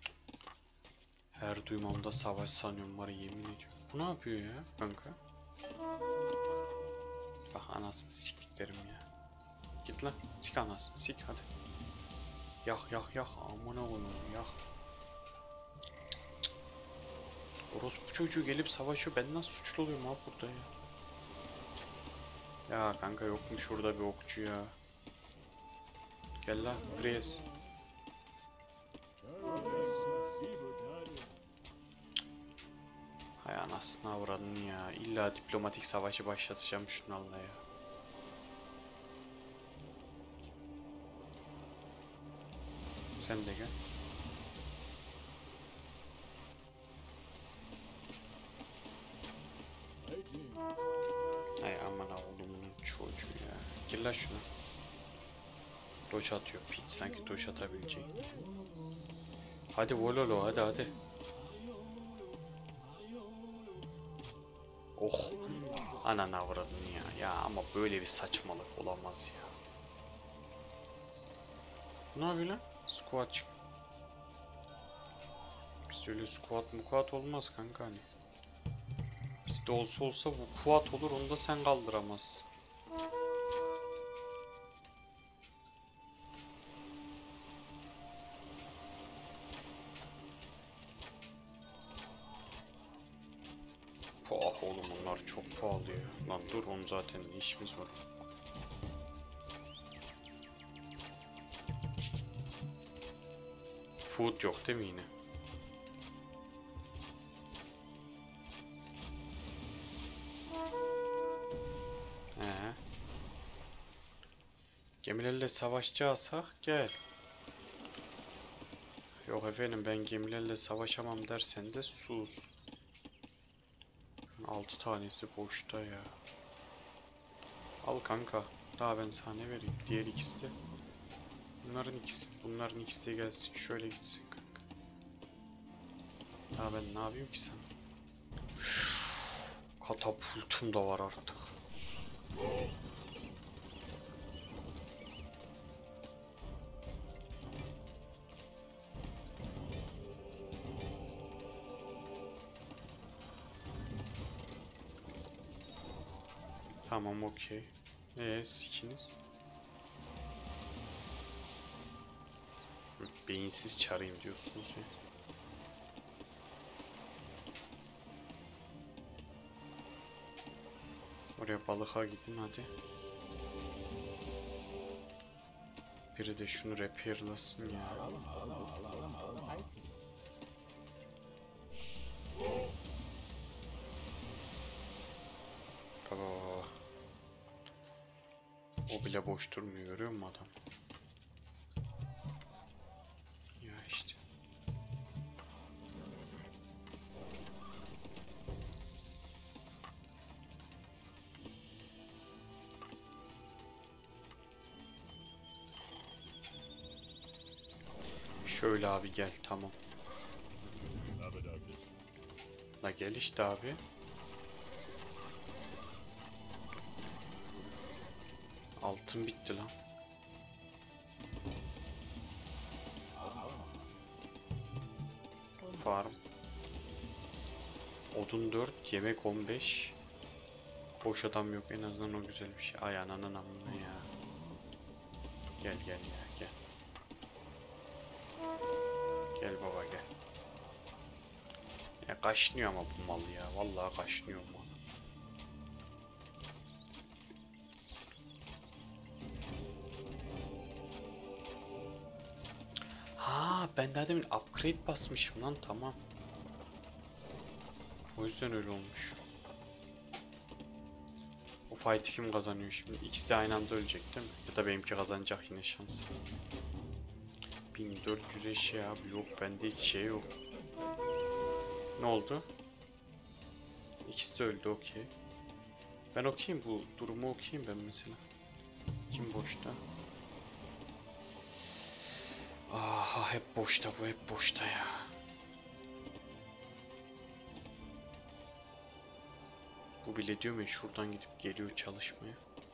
Her duymamda savaş sanıyorum var, yemin ediyorum. Bu ne yapıyor ya kanka? Bak anasını siktiklerim ya. Git lan, sik anasını sik hadi. Yak yak yak, amına koyayım yak. Orospu çocuğu gelip savaşıyor, ben nasıl suçlu oluyorum abi burada ya? Ya kanka, yok mu şurada bir okçu ya? Gel lan Prius. Hay anasını avradını ya. İlla diplomatik savaşı başlatacağım şunlarla ya. Sen de gel. Hay aman oğlumun çocuğu ya. Gel lan şuna. Doç atıyor. Piç sanki doç atabilecek. Hadi vololo, hadi hadi. Oh. Ananı avradını ya. Ya ama böyle bir saçmalık olamaz ya. Ne yapıyor lan? Squat. Biz öyle squat muquat olmaz kanka hani. Bizde olsa olsa bu kuat olur, onu da sen kaldıramazsın. Pah oğlum, onlar çok pahalı ya. Lan dur, onun zaten ne işimiz var. Food yok değil mi yine? Ee. Gemilerle savaşacaksak gel. Yok efendim, ben gemilerle savaşamam dersen de sus. altı tanesi boşta ya. Al kanka. Daha ben sana ne vereyim? Diğer ikisi de. Bunların ikisi. Bunların ikisi de gelsin. Şöyle gitsin kanka. Daha ben ne yapayım ki sana? Katapultum da var artık. Tamam okey. Eee sikiniz. Beyinsiz çarayım diyorsunuz ya. Oraya balığa gidin hadi. Biri de şunu repairlasın ya. Aa. O bile boş durmuyor, görüyor musun adam? Ya işte. Şöyle abi gel, tamam. La gel işte abi. Altın bitti lan. Farm. Odun dört, yemek on beş. Boş adam yok, en azından o güzel bir şey. Ay ananın amına ya. Gel gel ya gel. Gel baba gel. Ya kaşınıyor ama bu mal ya. Vallahi kaşınıyor bu mal. Ha ben daha demin upgrade basmışım lan, tamam. O yüzden öyle olmuş. O fight'i kim kazanıyor şimdi? İkisi de aynı anda ölecek değil mi? Ya da benimki kazanacak yine şans. bin dört yüz eşya abi yok, bende hiç şey yok. Ne oldu? İkisi de öldü, okey. Ben okeyim, bu durumu okeyim ben mesela. Kim boşta? Aha hep boşta bu, hep boşta ya. Bu bile diyor mu şuradan gidip geliyor çalışmaya.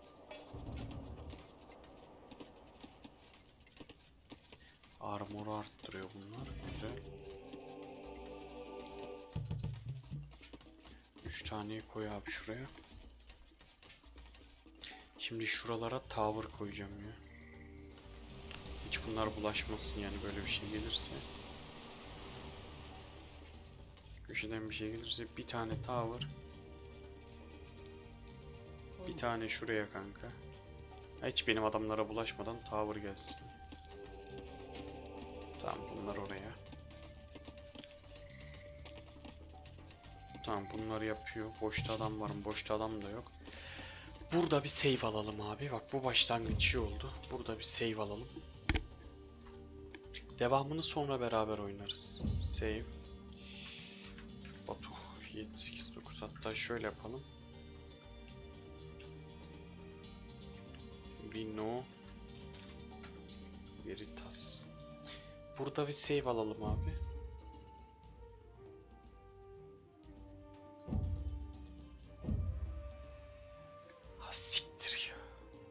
Armor'u arttırıyor bunlar, güzel. üç taneyi koy abi şuraya. Şimdi şuralara tower koyacağım ya. Hiç bunlar bulaşmasın yani, böyle bir şey gelirse. Köşeden bir şey gelirse bir tane tower. Bir tane şuraya kanka. Hiç benim adamlara bulaşmadan tower gelsin. Tamam bunlar oraya. Tamam bunları yapıyor. Boşta adam var mı? Boşta adam da yok. Burada bir save alalım abi. Bak bu başlangıç iyi oldu. Burada bir save alalım. Devamını sonra beraber oynarız. Save. Batu yedi sekiz dokuz, hatta şöyle yapalım. Vino Veritas. Burada bir save alalım abi. Ha siktir ya.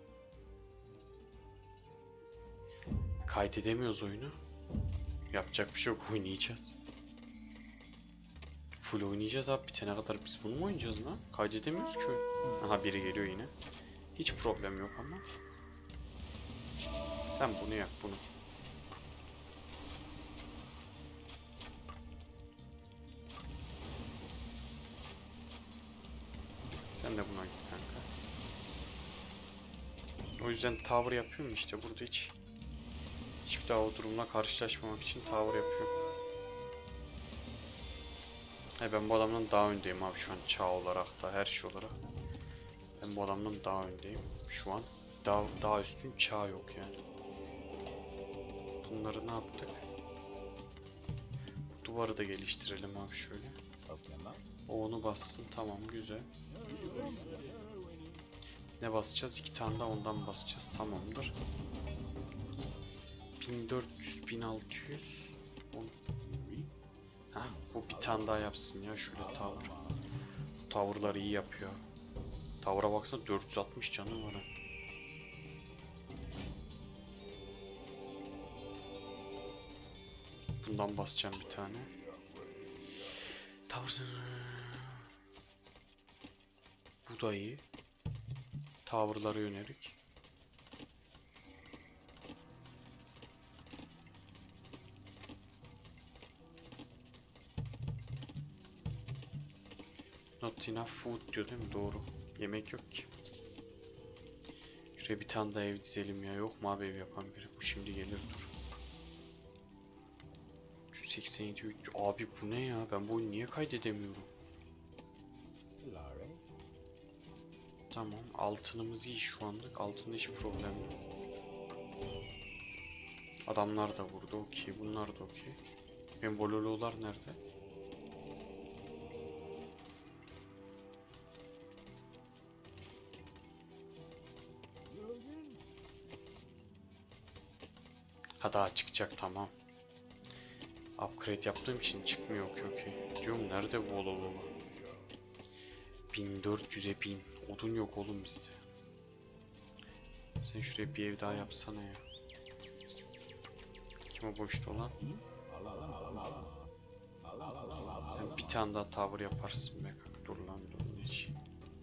Kaydedemiyoruz oyunu. Yapacak bir şey yok, oynayacağız. Full oynayacağız abi, bitene kadar biz bunu mu oynayacağız lan? Kaydedemiyoruz ki oyunu. Aha biri geliyor yine. Hiç problem yok ama. Sen bunu yap, bunu. Sen de buna git kanka. O yüzden tower yapıyorum işte burada, hiç. Hiçbir daha o durumla karşılaşmamak için tower yapıyorum. He ben bu adamdan daha öndeyim abi şu an, çağ olarak da her şey olarak. Ben bu adamdan daha öndeyim şu an. Daha, daha üstün çağ yok yani. Bunları ne yaptık? Duvarı da geliştirelim abi şöyle. O onu bassın, tamam güzel. Ne basacağız? İki tane de ondan basacağız, tamamdır. bin dört yüz bin altı yüz. Ha, bu bir tane daha yapsın ya şöyle tower. Bu tower'ları iyi yapıyor. Tower'a baksana, dört yüz altmış canı var ha. Bundan basacağım bir tane. Tower. Bu da iyi. Tower'lara yönelik. Not enough food diyor değil mi? Doğru. Yemek yok ki. Şuraya bir tane daha ev dizelim ya. Yok mu abi ev yapan biri? Bu şimdi gelir dur. üç yüz seksen yedi üç. Abi bu ne ya? Ben bu oyunu niye kaydedemiyorum? Tamam. Altınımız iyi şu anlık. Altında hiç problem yok. Adamlar da vurdu. Okey. Bunlar da okey. Benim bolololar nerede? Ha daha çıkacak tamam. Upgrade yaptığım için çıkmıyor okey okey. Diyorum nerede bu bolololu? bin dört yüze bin. Odun yok oğlum bizde. Sen şuraya bir ev daha yapsana ya. Kim o boşta olan? Sen bir tane daha tavır yaparsın be kanka. Dur lan dur ne için.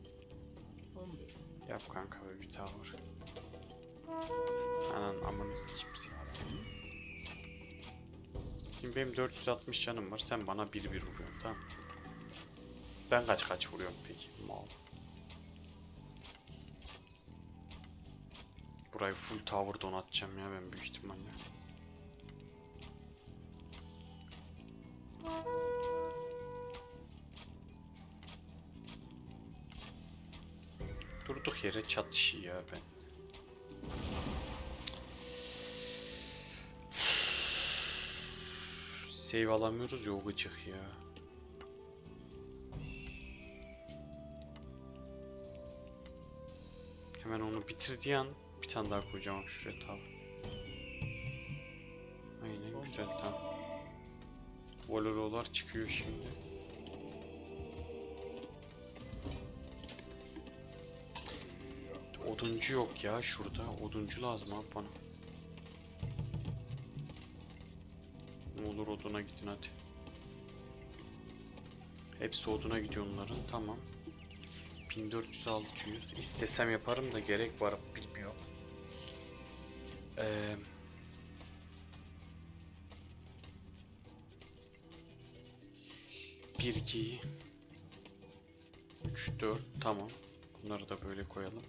Yap kanka be bir tavır. Anan amanı kimse. Şimdi benim dört yüz altmış canım var. Sen bana bir bir vuruyorsun tamam. Ben kaç kaç vuruyorum peki? Mal. Burayı full tower donatacağım ya ben büyük ihtimalle. Durduk yere çatışıyor ya ben. Save alamıyoruz ya o gıcık ya. Hemen onu bitirdiği an bir tane daha koyacağım şuraya tabi. Aynen güzel tamam. Volorolar çıkıyor şimdi. Oduncu yok ya şurada. Oduncu lazım abi bana. Ne olur oduna gidin hadi. Hepsi oduna gidiyor onların tamam. bin dört yüz altı yüz istesem yaparım da gerek var bilmiyorum. Ee, bir iki üç dört tamam. Bunları da böyle koyalım.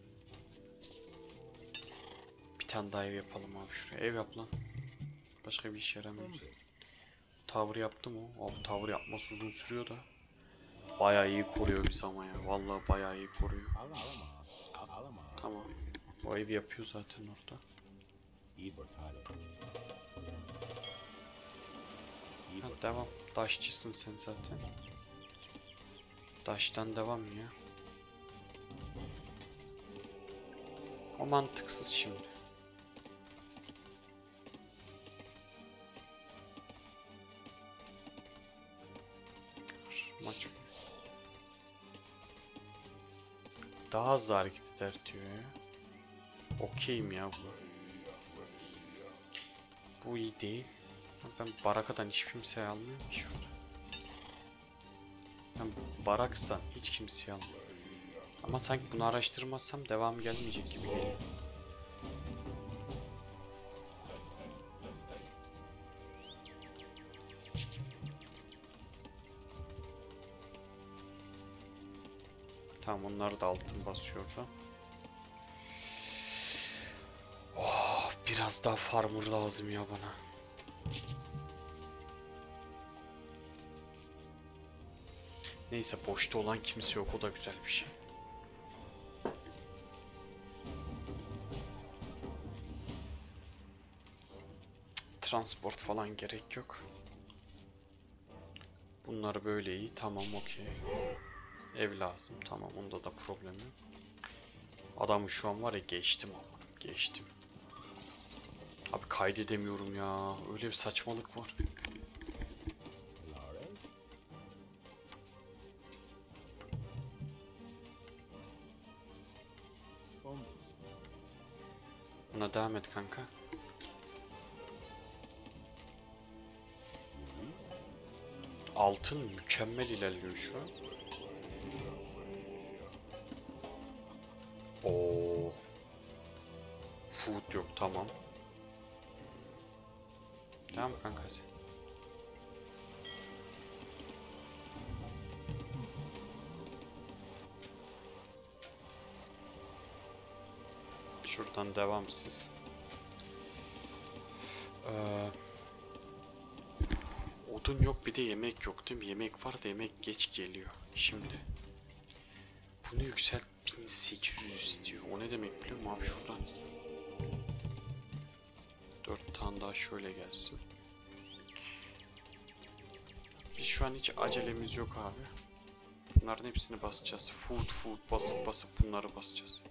Bir tane daha ev yapalım abi şuraya. Ev yap lan. Başka bir işe yaramıyor. Tower yaptım o. Abi tower yapması uzun sürüyor da. Bayağı iyi koruyor bizi ama ya. Vallahi bayağı iyi koruyor. Tamam. O evi yapıyor zaten orada. Ha, devam. Taşçısın sen zaten. Taştan devam ya. O mantıksız şimdi. Maç. Daha hızlı hareket eder diyor ya. Okeyim ya bu. Bu iyi değil. Ben barakadan hiç kimseyi almıyorum ki şurada. Ben baraksan hiç kimseyi almıyorum. Ama sanki bunu araştırmazsam devam gelmeyecek gibi geliyor. Tamam onlar da altın basıyordu. Oh, biraz daha farmer lazım ya bana. Neyse boşta olan kimse yok o da güzel bir şey. Transport falan gerek yok. Bunlar böyle iyi tamam okey. Ev lazım tamam onda da problem yok. Adamı şu an var ya geçtim ama geçtim. Abi kaydedemiyorum ya öyle bir saçmalık var. Buna devam et kanka. Altın mükemmel ilerliyor şu an. Oo. Food yok tamam. Tamam kanka sen. Şuradan devamsız. Ee, odun yok, bir de yemek yok değil mi? Yemek var da yemek geç geliyor. Şimdi bunu yükselt, bin sekiz yüz istiyor. O ne demek biliyor musun abi? Şuradan dört tane daha şöyle gelsin. Biz şu an hiç acelemiz yok abi. Bunların hepsini basacağız. Food food basıp basıp bunları basacağız.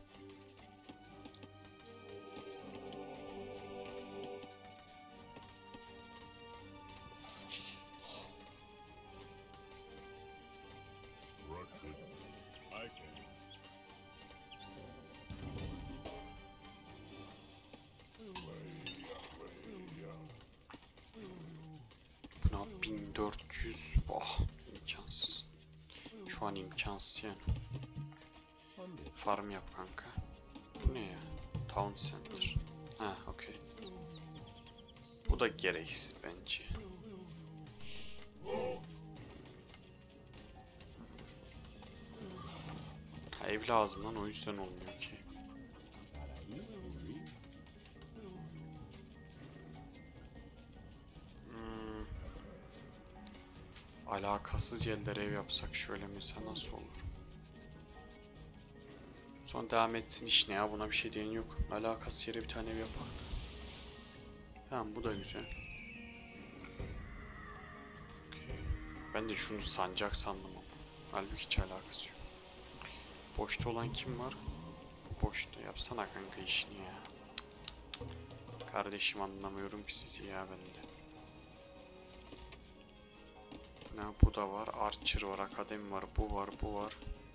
Buna bin dört yüz. Oh, imkansız. Şu an imkansız yani. Farm yap kanka. Bu ne ya? Town Center. Ha, okey. Bu da gereksiz bence. Ha, ev lazım lan, o yüzden olmuyor ki. Hmm. Alakasız yerlere ev yapsak şöyle mesela nasıl olur? Son devam etsin iş ne ya, buna bir şey diyen yok. Alakasız yere bir tane ev yapalım. Tamam, bu da güzel. Ben de şunu sancak sandım ama. Halbuki hiç alakası yok. Boşta olan kim var? Boşta. Yapsana kanka işini ya. Kardeşim, anlamıyorum ki sizi ya bende. Ne, bu da var. Archer var. Akademi var. Bu var. Bu var.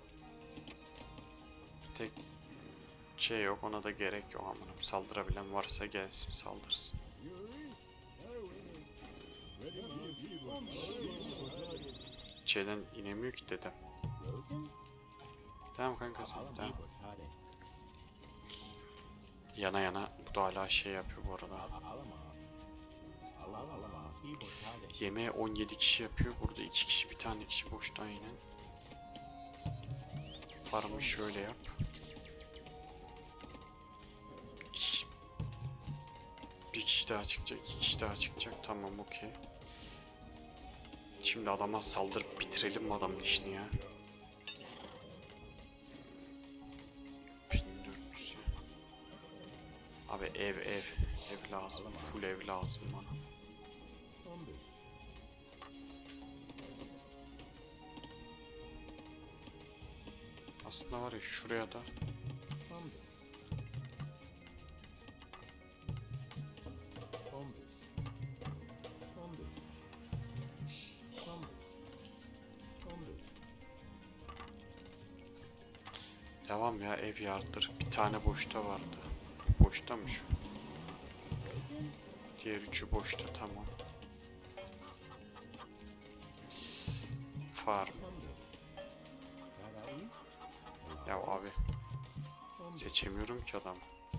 Tek şey yok. Ona da gerek yok amanım. Saldırabilen varsa gelsin saldırsın. Şeyden inemiyor ki dedem. Tamam kanka sen. Tamam. Yana yana. Bu da hala şey yapıyor bu arada. Yemeğe on yedi kişi yapıyor. Burada iki kişi, bir tane kişi boşta aynen. Farmı şöyle yap. Bir kişi daha çıkacak, iki kişi daha çıkacak. Tamam, okey. Şimdi adama saldırıp bitirelim mi adamın işini ya? bin dört yüz ya. Abi ev ev. Ev lazım. Full ev lazım bana. Aslında var ya, şuraya da devam ya, ev yardır. Bir tane boşta vardı. Boşta mı şu? Diğer üçü boşta, tamam. Farm. Ya abi. Seçemiyorum ki adamı.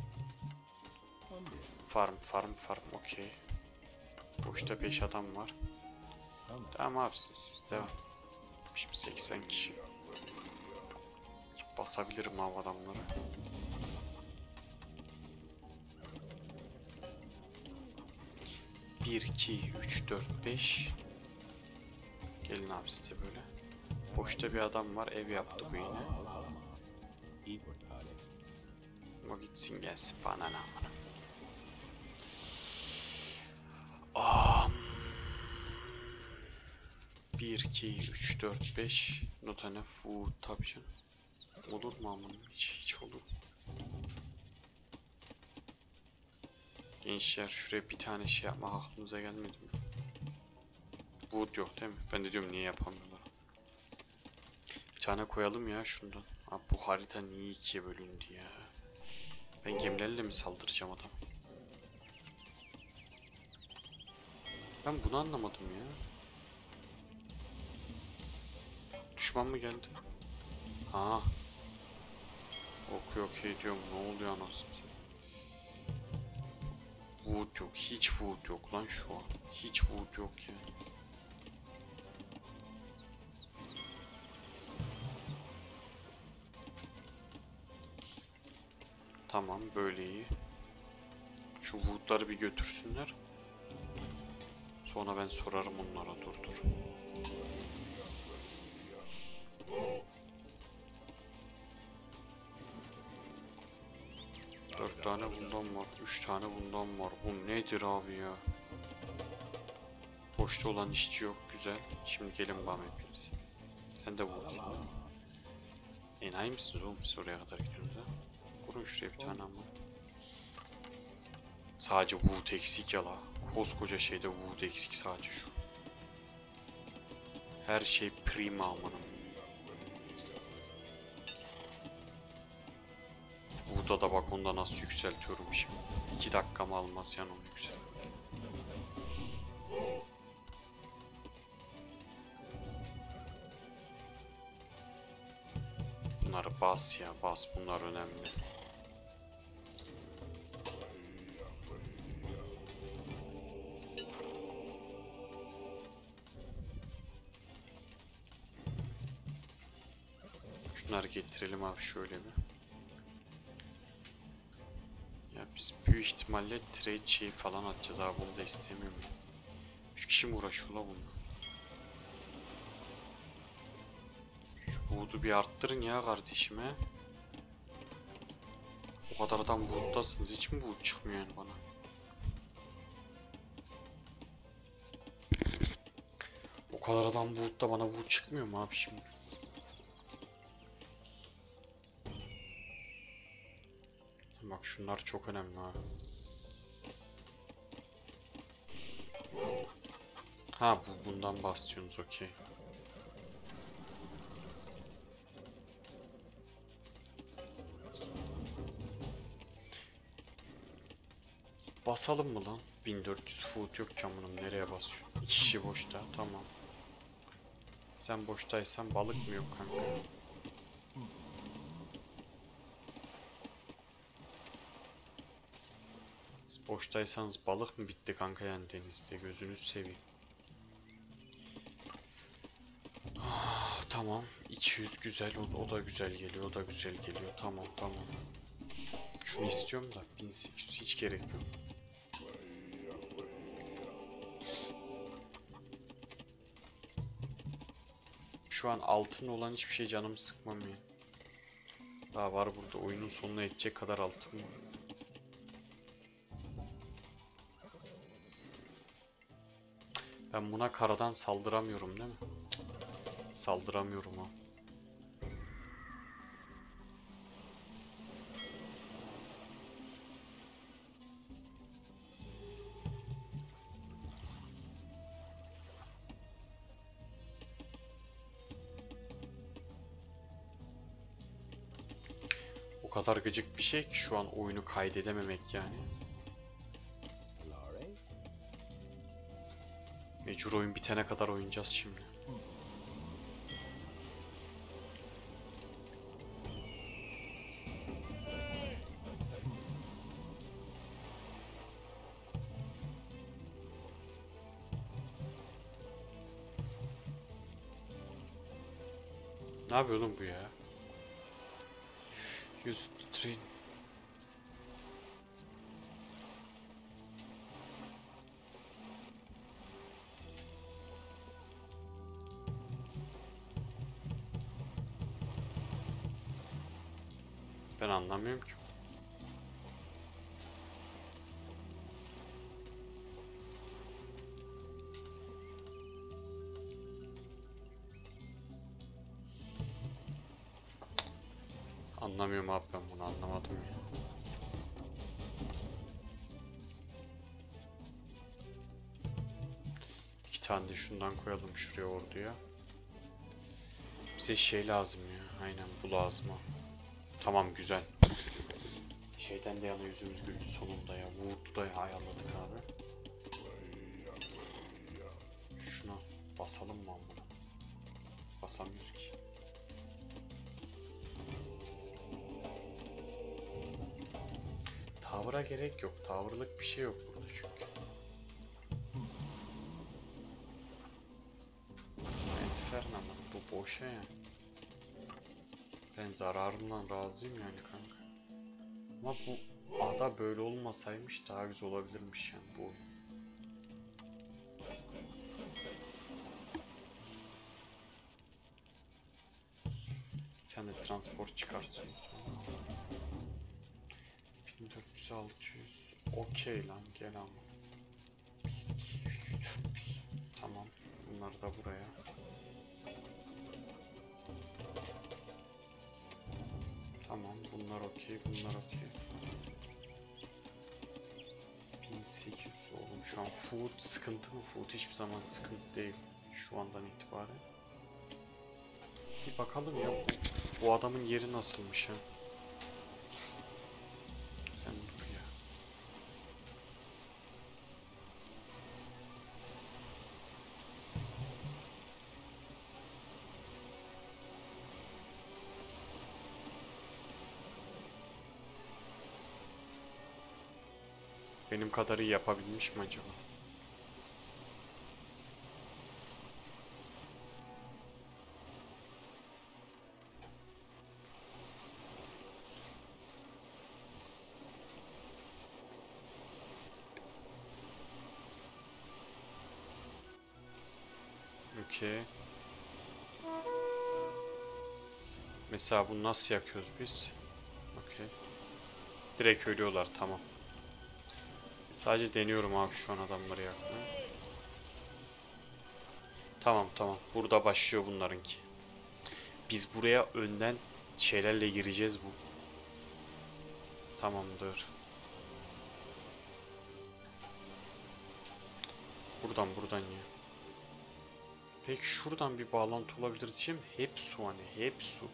Farm, farm, farm, okey. Boşta beş adam var. Tamam abi, siz devam. Şimdi seksen kişi. Basabilirim abi adamları. bir, iki, üç, dört, beş. Gelin abi size böyle. Boşta bir adam var, ev yaptı bu yine. O gitsin gelsin bana ne amına. Um, bir, iki, üç, dört, beş. No tane food tabii canım. Olur mu amına? Hiç, hiç olur mu? Gençler, şuraya bir tane şey yapma aklınıza gelmedi mi? Wood yok değil mi? Ben de diyorum niye yapamıyorlar. Bir tane koyalım ya şundan. Abi bu harita niye ikiye bölündü ya? Ben gemilerle mi saldıracağım adam? Ben bunu anlamadım ya. Düşman mı geldi? Ha. Okey okey diyorum, ne oluyor anasını? Wood yok, hiç wood yok lan şu an. Hiç wood yok yani. Tamam, böyle iyi. Şu wood'ları bir götürsünler. Sonra ben sorarım onlara, dur dur. Dört tane bundan var, üç tane bundan var. Bu nedir abi ya? Boşta olan işçi yok, güzel. Şimdi gelin bana hepiniz. Sen de vurursun. Enayi misiniz oğlum, siz oraya kadar gidiyorsunuz ha? Vurun şuraya bir tane ama. Sadece wood eksik ya la. Koskoca şeyde wood eksik sadece şu. Her şey prima amanım. Wood'a da bak, onda nasıl yükseltiyorum şimdi. iki dakikamı almaz yani onu yükselt. Bunları bas ya, bas, bunlar önemli. Şunları getirelim abi şöyle bir. Ya biz büyük ihtimalle trade şey falan atacağız abi, bunu da istemiyorum. üç kişi mi uğraşıyor la bununla? Şu wood'u bir arttırın ya kardeşim he. O kadar adam wood'dasınız, hiç mi wood çıkmıyor yani bana? O kadar adam wood'da bana wood çıkmıyor mu abi şimdi? Bak şunlar çok önemli ha. Ha, bu bundan bahsediyorsunuz, okey. Basalım mı lan? bin dört yüz foot yok ki amınım, nereye basıyor? İki kişi boşta, tamam. Sen boştaysan balık mı yok kanka? Siz boştaysanız balık mı bitti kanka yani denizde, gözünüz seveyim. Ah, tamam, iki yüz güzel, o, o da güzel geliyor, o da güzel geliyor, tamam tamam. Şunu istiyorum da bin sekiz yüz hiç gerek yok. Şu an altın olan hiçbir şey canımı sıkmamıyor. Daha var burada, oyunun sonuna edecek kadar altın var. Ben buna karadan saldıramıyorum değil mi? Cık, saldıramıyorum ha. O kadar gıcık bir şey ki şu an oyunu kaydedememek yani. Mecbur oyun bitene kadar oynayacağız şimdi. Ne yapıyor oğlum bu ya? Use the train. Ben anlamıyorum ki. Anlamıyorum abi, ben bunu anlamadım ya. İki tane de şundan koyalım şuraya, orduya. Bize şey lazım ya. Aynen bu lazım ha. Tamam, güzel. Şeyden de yana yüzümüz güldü sonunda ya. Wood'u da ayarladık abi. Şuna basalım mı amına? Basamıyoruz ki. Tower'a gerek yok. Tower'lık bir şey yok burada çünkü. Inferno ama bu boşa yani. Ben zararımdan razıyım yani kanka. Ama bu ada böyle olmasaymış daha güzel olabilirmiş yani bu oyun. Bir tane transport çıkartsın. bin dört yüz altı yüz. Okey lan, gel ama. Tamam. Bunları da buraya. Tamam. Bunlar okey. Bunlar okey. bin sekiz yüz oğlum. Şu an food sıkıntı mı? Food hiçbir zaman sıkıntı değil. Şu andan itibaren. Bir bakalım ya. Bu adamın yeri nasılmış ha? Sen dur ya. Benim kadar iyi yapabilmiş mi acaba? Okey. Mesela bunu nasıl yakıyoruz biz? Okey. Direkt ölüyorlar, tamam. Sadece deniyorum abi şu an adamları yakmaya. Tamam tamam. Burada başlıyor bunlarınki. Biz buraya önden şeylerle gireceğiz bu. Tamamdır. Buradan buradan ya. Peki şuradan bir bağlantı olabilir diyeceğim. Hep su hani. Hep su.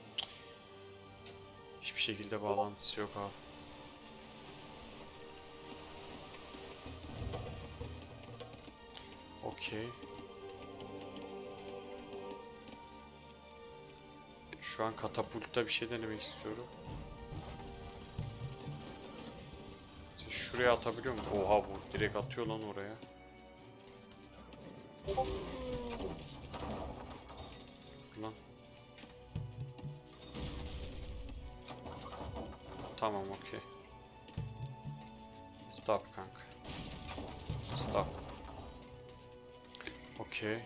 Hiçbir şekilde bağlantısı yok abi. Okey. Şu an katapultta bir şey denemek istiyorum. Şuraya atabiliyor muyum? Oha, bu direkt atıyor lan oraya. Lan. Tamam, okey. Stop kanka. Stop. Okey.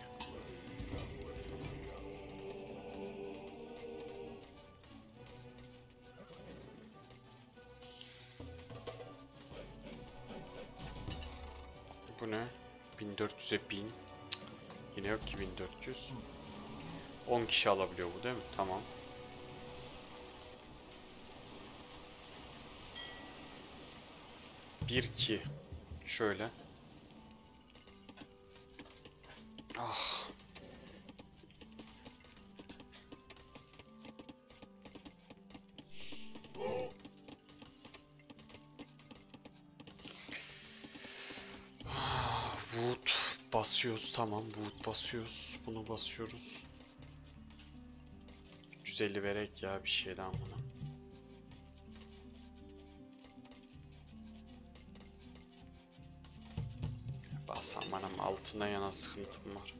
Bu ne? bin dört yüze bin. Yine yok ki bin dört yüz. on kişi alabiliyor bu değil mi? Tamam. bir iki. Şöyle. Ah. Wood basıyoruz, tamam. Wood basıyoruz. Bunu basıyoruz. üç yüz elli verek ya bir şeyden buna. Basan benim altına yana sıkıntım var.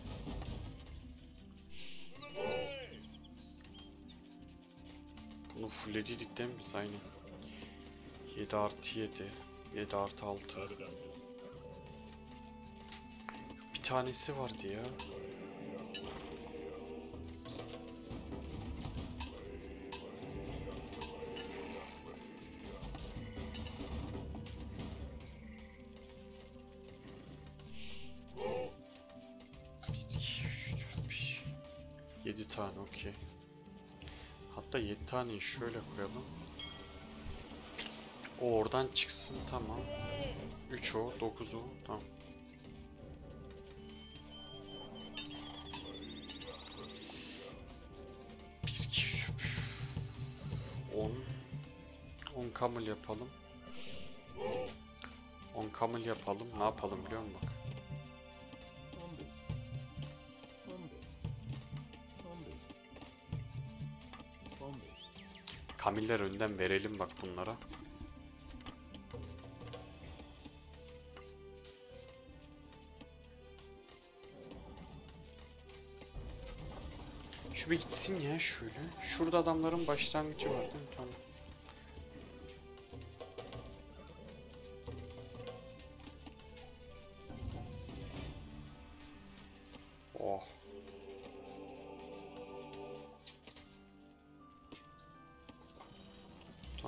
Bunu fulllediydik değil mi biz? Aynen. yedi artı yedi. yedi artı altı. Bir tanesi vardı ya. yedi tane, okey. Hatta yedi taneyi şöyle koyalım. O oradan çıksın, tamam. üç o, dokuz o, tamam. bir, iki, üç. on. on camel yapalım. on camel yapalım. Ne yapalım biliyor musun bak. Kamiller önden verelim bak bunlara. Şu bir gitsin ya şöyle. Şurada adamların başlangıcı var değil mi? Tamam.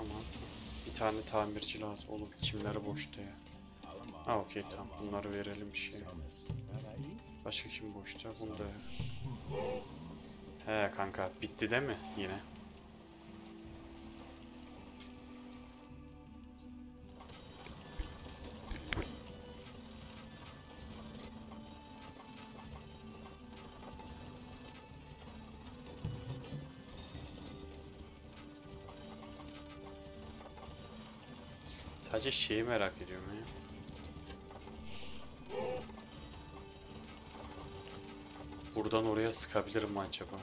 Tamam. Bir tane tamirci lazım. Oğlum kimler boşta ya? Ha okey tamam. Bunları verelim bir şey. Başka kim boşta? Bunda ya. He kanka bitti değil mi yine? Sadece şeyi merak ediyorum ya. Buradan oraya sıkabilirim mi acaba?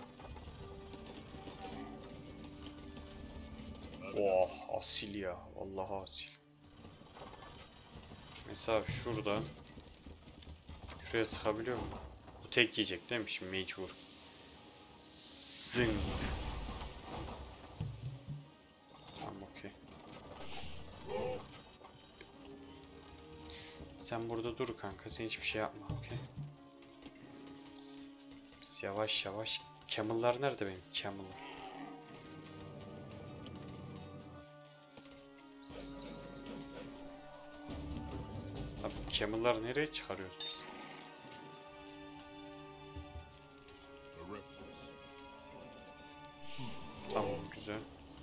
Oh asil ya. Vallahi asil. Mesela şuradan şuraya sıkabiliyor mu? Bu tek yiyecek değil mi şimdi mecbur? Zing. Tamam okey. Sen burada dur kanka. Sen hiçbir şey yapma okey. Biz yavaş yavaş. Camel'lar nerede benim? Camel'lar. Abi Camel'lar nereye çıkarıyoruz biz? Tamam güzel.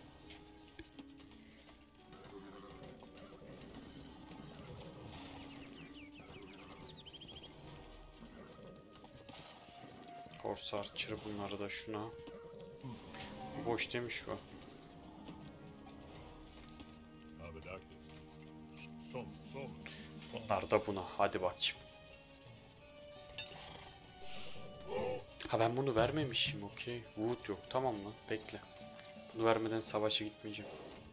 Korsar çır bunları da şuna. Boş demiş bu. Bunlar da buna. Hadi bakayım. Ha ben bunu vermemişim okey. Wood yok tamam mı? Bekle. Bunu vermeden savaşa gitmeyeceğim.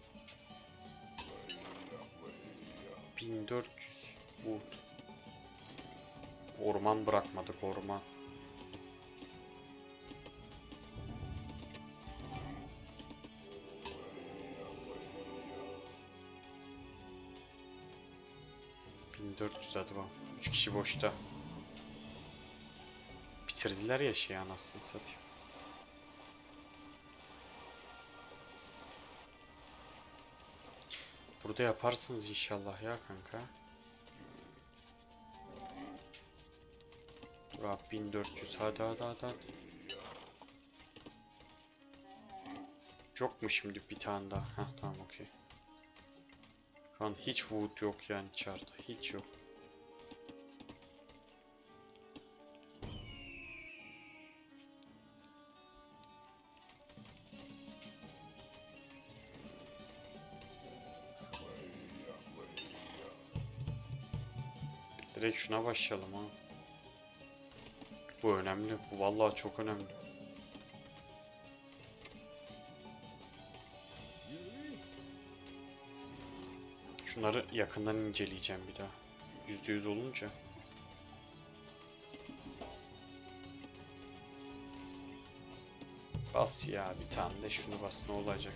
bin dört yüz Wood. Orman bırakmadık orman. bin dört yüz hadi bakalım. üç kişi boşta. Bitirdiler ya şeyi anasını satayım. Burada yaparsınız inşallah ya kanka. Dur abi bin dört yüz hadi hadi hadi. hadi. Yok mu şimdi bir tane daha? Heh tamam okey. Şu an hiç wood yok yani çarda. Hiç yok. Direkt şuna başlayalım ha. Bu önemli. Bu vallahi çok önemli. Şunları yakından inceleyeceğim bir daha. yüzde yüz olunca. Bas ya bir tane de şunu bas ne olacak?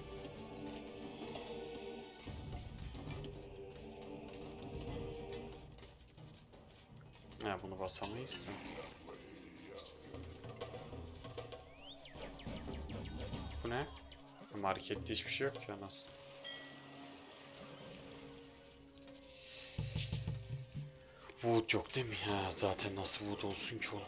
Ha bunu basamayız da. Bu ne? Markette hiçbir şey yok ya nasıl? Wood yok değil mi? Ha zaten nasıl wood olsun ki oğlum?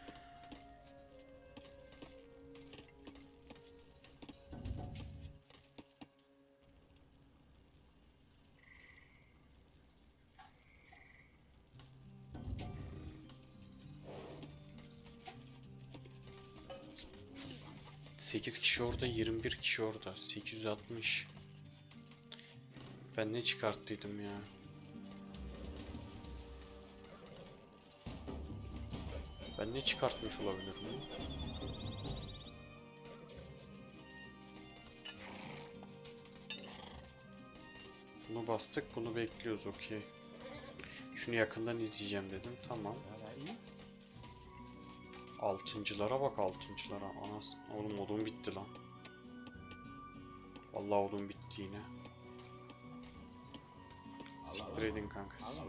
sekiz kişi orada, yirmi bir kişi orada. sekiz yüz altmış. Ben ne çıkarttıydım ya? Ben ne çıkartmış olabilirim? Bunu bastık, bunu bekliyoruz okey. Şunu yakından izleyeceğim dedim, tamam. Altıncılara bak altıncılara. Anas, oğlum odun bitti lan. Vallahi odun bitti yine. Siktir edin kankası.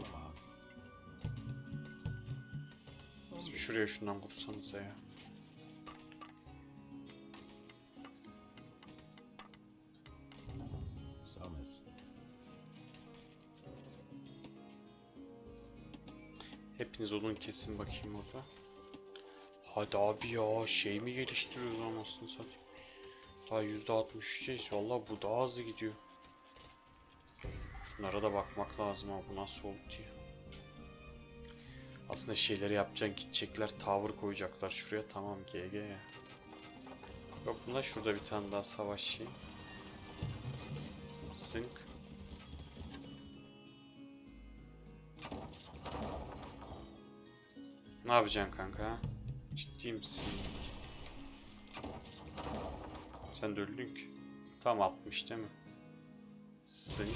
Siz bir şuraya şundan vursanıza ya. Hepiniz odun kesin bakayım orada. Hadi abi ya, şey mi geliştiriyoruz anasını satayım. Daha yüzde altmış üç'teyiz. Valla bu daha hızlı gidiyor. Şunlara da bakmak lazım ama bu nasıl oldu diye. Aslında şeyleri yapacaksın, gidecekler, tower koyacaklar şuraya, tamam G G ya. Yok bunlar şurada bir tane daha savaş şey. Zınk. Ne yapacaksın kanka ha? Ciddi misin? Sen de öldün ki. Tam altmış değil mi? Zınk.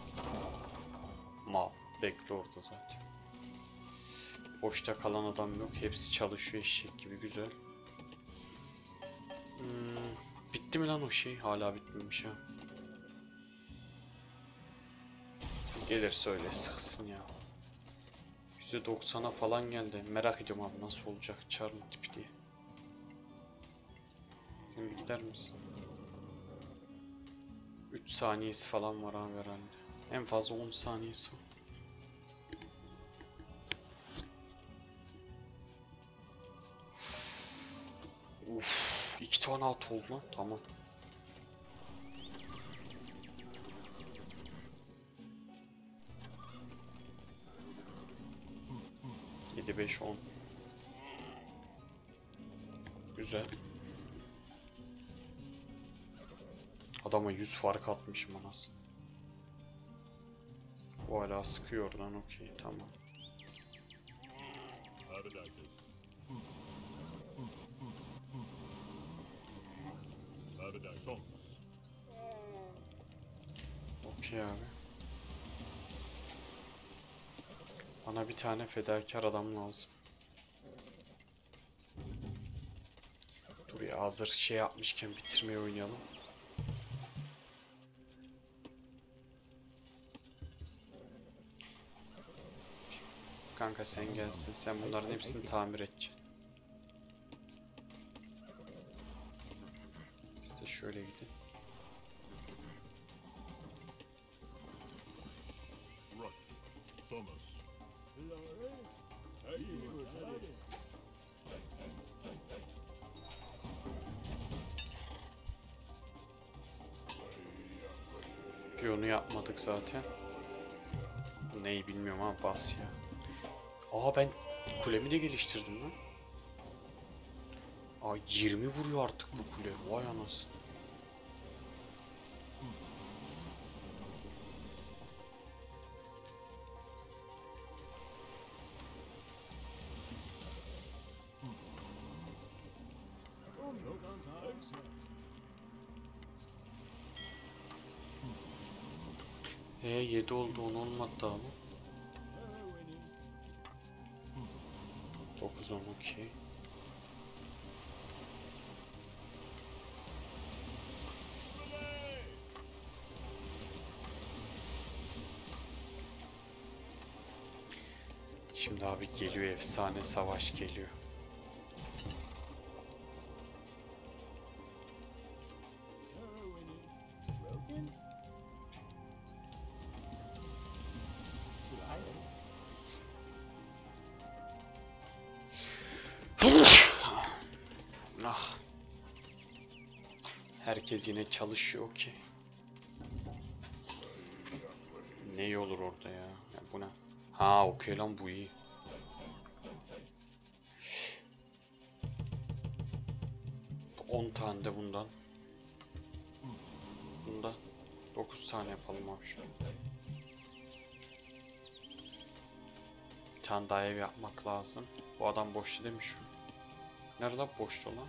Mal. Bekle orada zaten. Boşta kalan adam yok. Hepsi çalışıyor eşek gibi, güzel. Hmm, bitti mi lan o şey? Hala bitmemiş ha. Gelirse öyle sıksın ya. yüzde doksan'a falan geldi. Merak ediyorum abi nasıl olacak charm tipi diye. Sen bir gider misin? üç saniyesi falan var abi herhalde. En fazla on saniyesi var. Uff, iki tane at oldu lan. Tamam. yedi beş on. Güzel. Adama yüz fark atmışım anasını. O hala sıkıyor oradan, okey tamam. Okey abi. Bana bir tane fedakar adam lazım. Dur ya, hazır şey yapmışken bitirmeye oynayalım. Kanka sen gelsin. Sen bunların hepsini tamir edeceksin. İşte şöyle gidin. Piyonu yapmadık zaten. Neyi bilmiyorum ama bas ya. Aa ben kulemi de geliştirdim lan. Aa yirmi vuruyor artık bu kule. Vay anasını. E yedi oldu, on olmadı daha mı? dokuz on okey. Şimdi abi geliyor, efsane savaş geliyor. Ah. Herkes yine çalışıyor ki. Ne olur orada ya? Ya bu ne? Ha okey lan, bu iyi. on tane de bundan. Bunda dokuz tane yapalım abi şunu. Bir tane daha ev yapmak lazım. Bu adam boştu değil mi şu? Nerede lan boştu lan?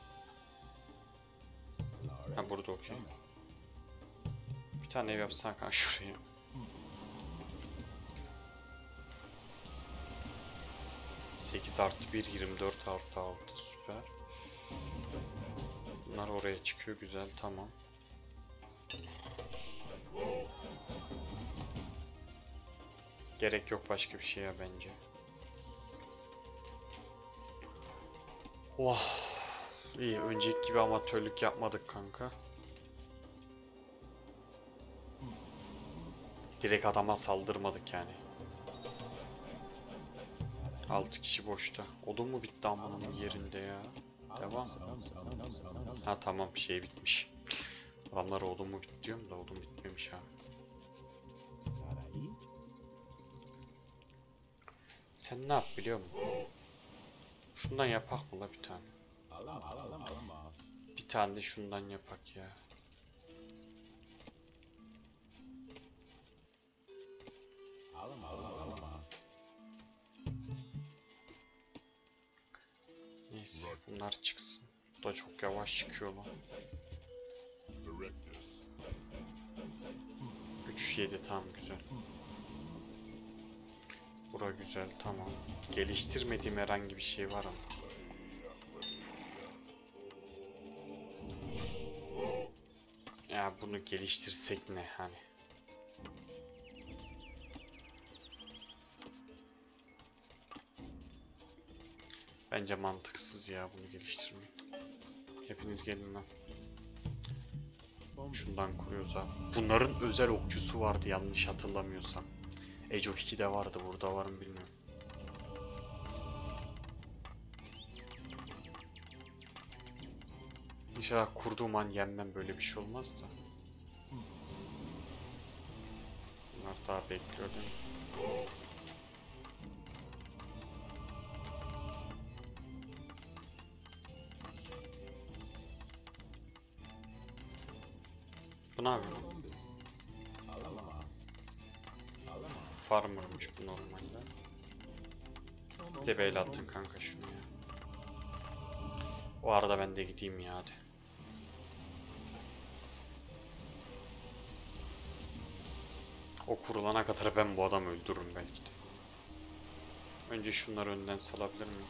Ha burada okey. Bir tane ev yapsan kanka şuraya. sekiz artı bir, yirmi dört artı altı, süper. Bunlar oraya çıkıyor, güzel, tamam. Gerek yok başka bir şeye bence. Oh, iyi, önceki gibi amatörlük yapmadık kanka. Direkt adama saldırmadık yani. altı kişi boşta. Odun mu bitti amanın yerinde ya? Devam. Ha tamam, şey bitmiş. Adamlar odun mu bitti diyorum da odun bitmemiş ha. Sen ne yap biliyor musun? Şundan yapak mı la bir tane? Bir tane de şundan yapak ya. Neyse bunlar çıksın. Bu da çok yavaş çıkıyor lan. üç yedi tam güzel. Bura güzel tamam. Geliştirmediğim herhangi bir şey var ama. Ya bunu geliştirsek ne hani? Bence mantıksız ya bunu geliştirmek. Hepiniz gelin lan. Şundan kuruyoruz abi. Bunların özel okçusu vardı yanlış hatırlamıyorsam. Age of iki'de vardı, burada var mı bilmiyorum. İnşallah kurduğum an yenmem, böyle bir şey olmaz da. Bunlar daha bekliyor değil mi? Bu ne yapıyor? Farmer'mış bu normalde. Size beyle attın kanka şunu ya. O arada ben de gideyim ya hadi. O kurulana kadar ben bu adamı öldürürüm belki de. Önce şunları önden salabilir miyim?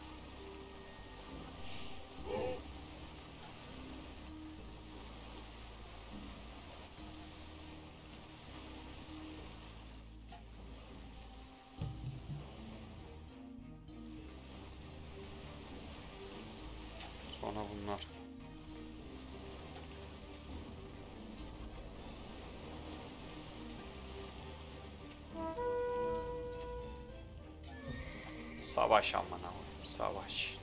Sonra bunlar. Savaş amına koyayım, savaş.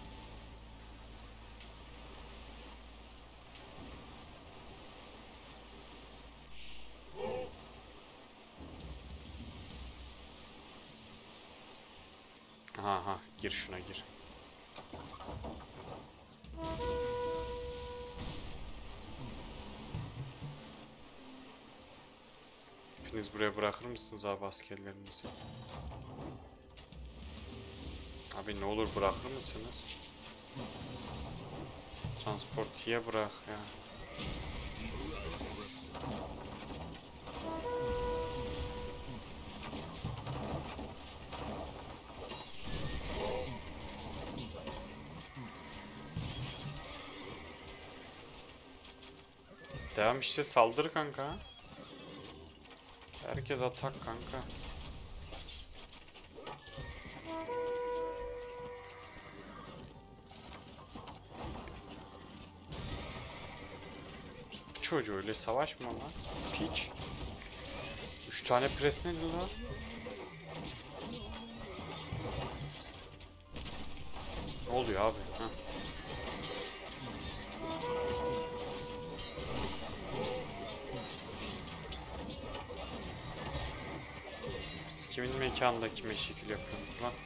Aha aha, gir şuna gir. Hepiniz buraya bırakır mısınız abi askerlerinizi? Abi ne olur bırakır mısınız? Transportiye bırak ya. Devam işte, saldır kanka. Herkes atak kanka. Bu çocuğu öyle savaşma lan. Piç. Üç tane pres nedir lan? Ne oluyor abi? Heh. Kimin mekanında kime şekil yapıyorsunuz lan?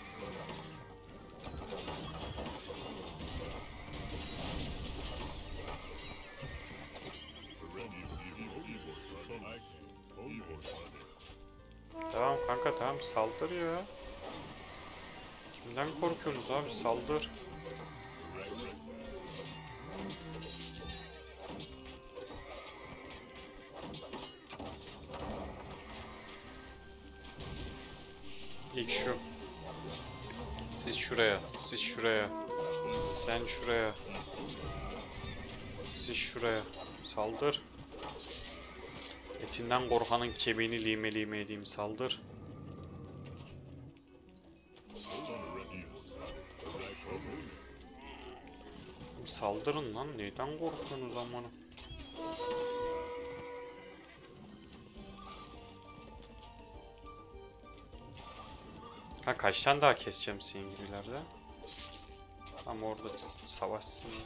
Tamam kanka tamam, saldır ya. Kimden korkuyorsunuz abi, saldır. İlk şu. Siz şuraya, siz şuraya. Sen şuraya. Siz şuraya. Saldır. Etinden korkanın kemiğini lime lime edeyim, saldır. Saldırın lan, neyden korkuyorsunuz amanı? Ha kaç tane daha keseceğim senin gibilerde? Ama orada savaşsın ya.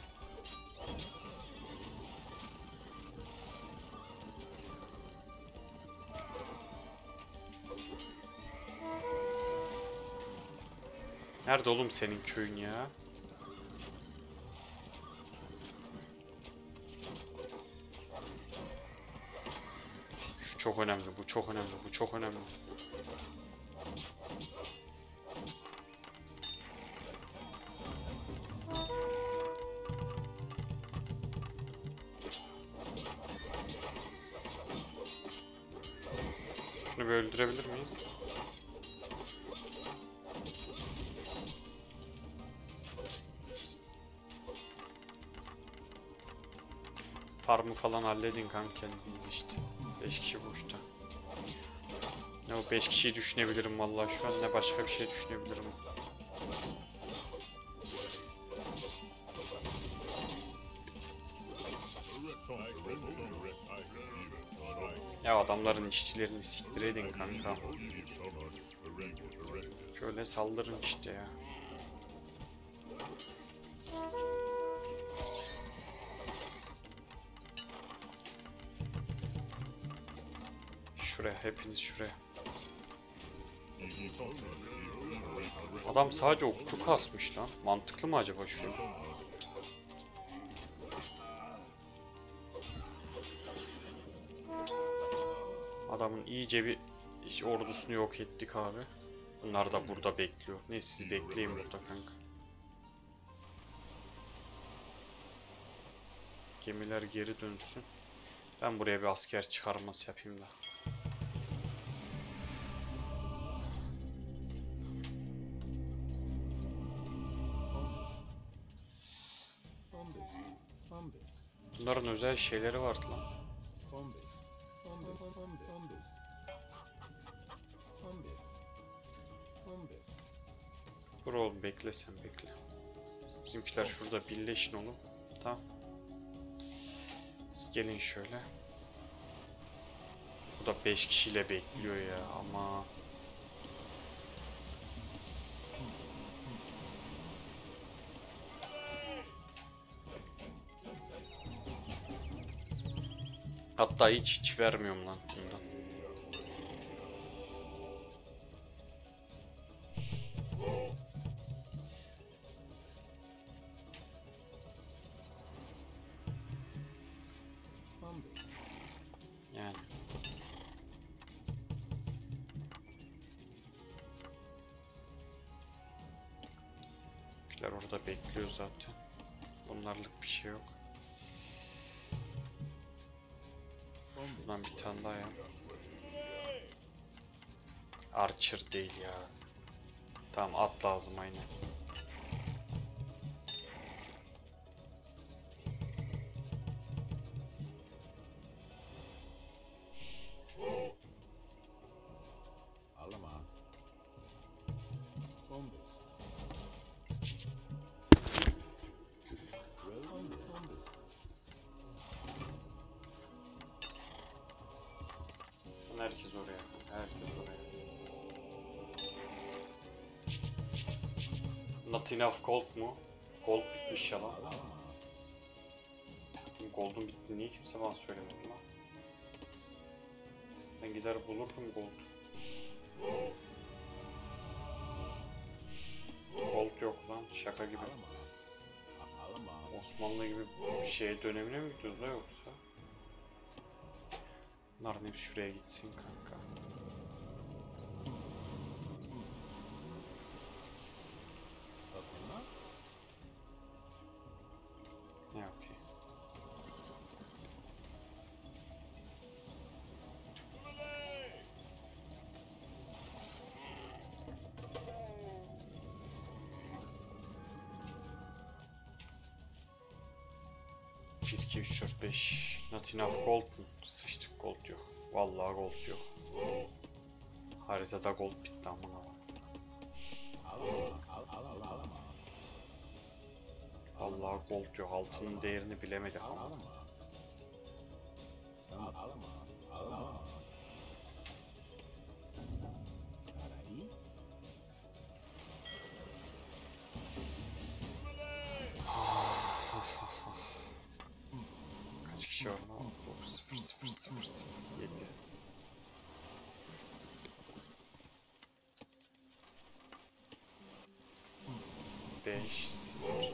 Nerede oğlum senin köyün ya? Şu çok önemli, bu çok önemli, bu çok önemli. Şunu bir öldürebilir miyiz? Farmı falan halledin kanka kendiniz işte. beş kişi boşta. Ne o beş kişiyi düşünebilirim vallahi şu an, ne başka bir şey düşünebilirim. Ya adamların işçilerini siktir edin kanka. Şöyle saldırın işte ya. Şuraya, hepiniz şuraya. Adam sadece okçu kasmış lan. Mantıklı mı acaba şu? Adamın iyice bir ordusunu yok ettik abi. Bunlar da burada bekliyor. Neyse siz bekleyin burada kanka. Gemiler geri dönsün. Ben buraya bir asker çıkarması yapayım da. Bunların özel şeyleri vardı lan. Dur oğlum bekle sen bekle. Bizimkiler şurada birleşin oğlum. Tamam. Siz gelin şöyle. Bu da beş kişiyle bekliyor ya ama. Hatta hiç hiç vermiyorum lan bundan. Yani. Bizimkiler orada bekliyor zaten. Bunlarlık bir şey yok. Şuradan bir tane daha ya. Archer değil ya. Tamam at lazım aynen. Herkes oraya. Herkes oraya. Not enough gold mu? Gold bitmiş ya lan. Gold'un bitti. Niye kimse bana söylemedi lan? Ben gider bulurdum gold. Gold yok lan. Şaka gibi. Osmanlı gibi bir şeye dönemine mi gidiyoruz da yoksa? Bunların hepsi şuraya gitsin kanka. Ne yapayım? bir, iki, üç, dört, beş. Not enough gold mu? Sıçtık, gold yok. Vallahi gold yok. Haritada gold bitti amına. Vallahi gold yok. Altının değerini bilemedik ama. beş, sıfır.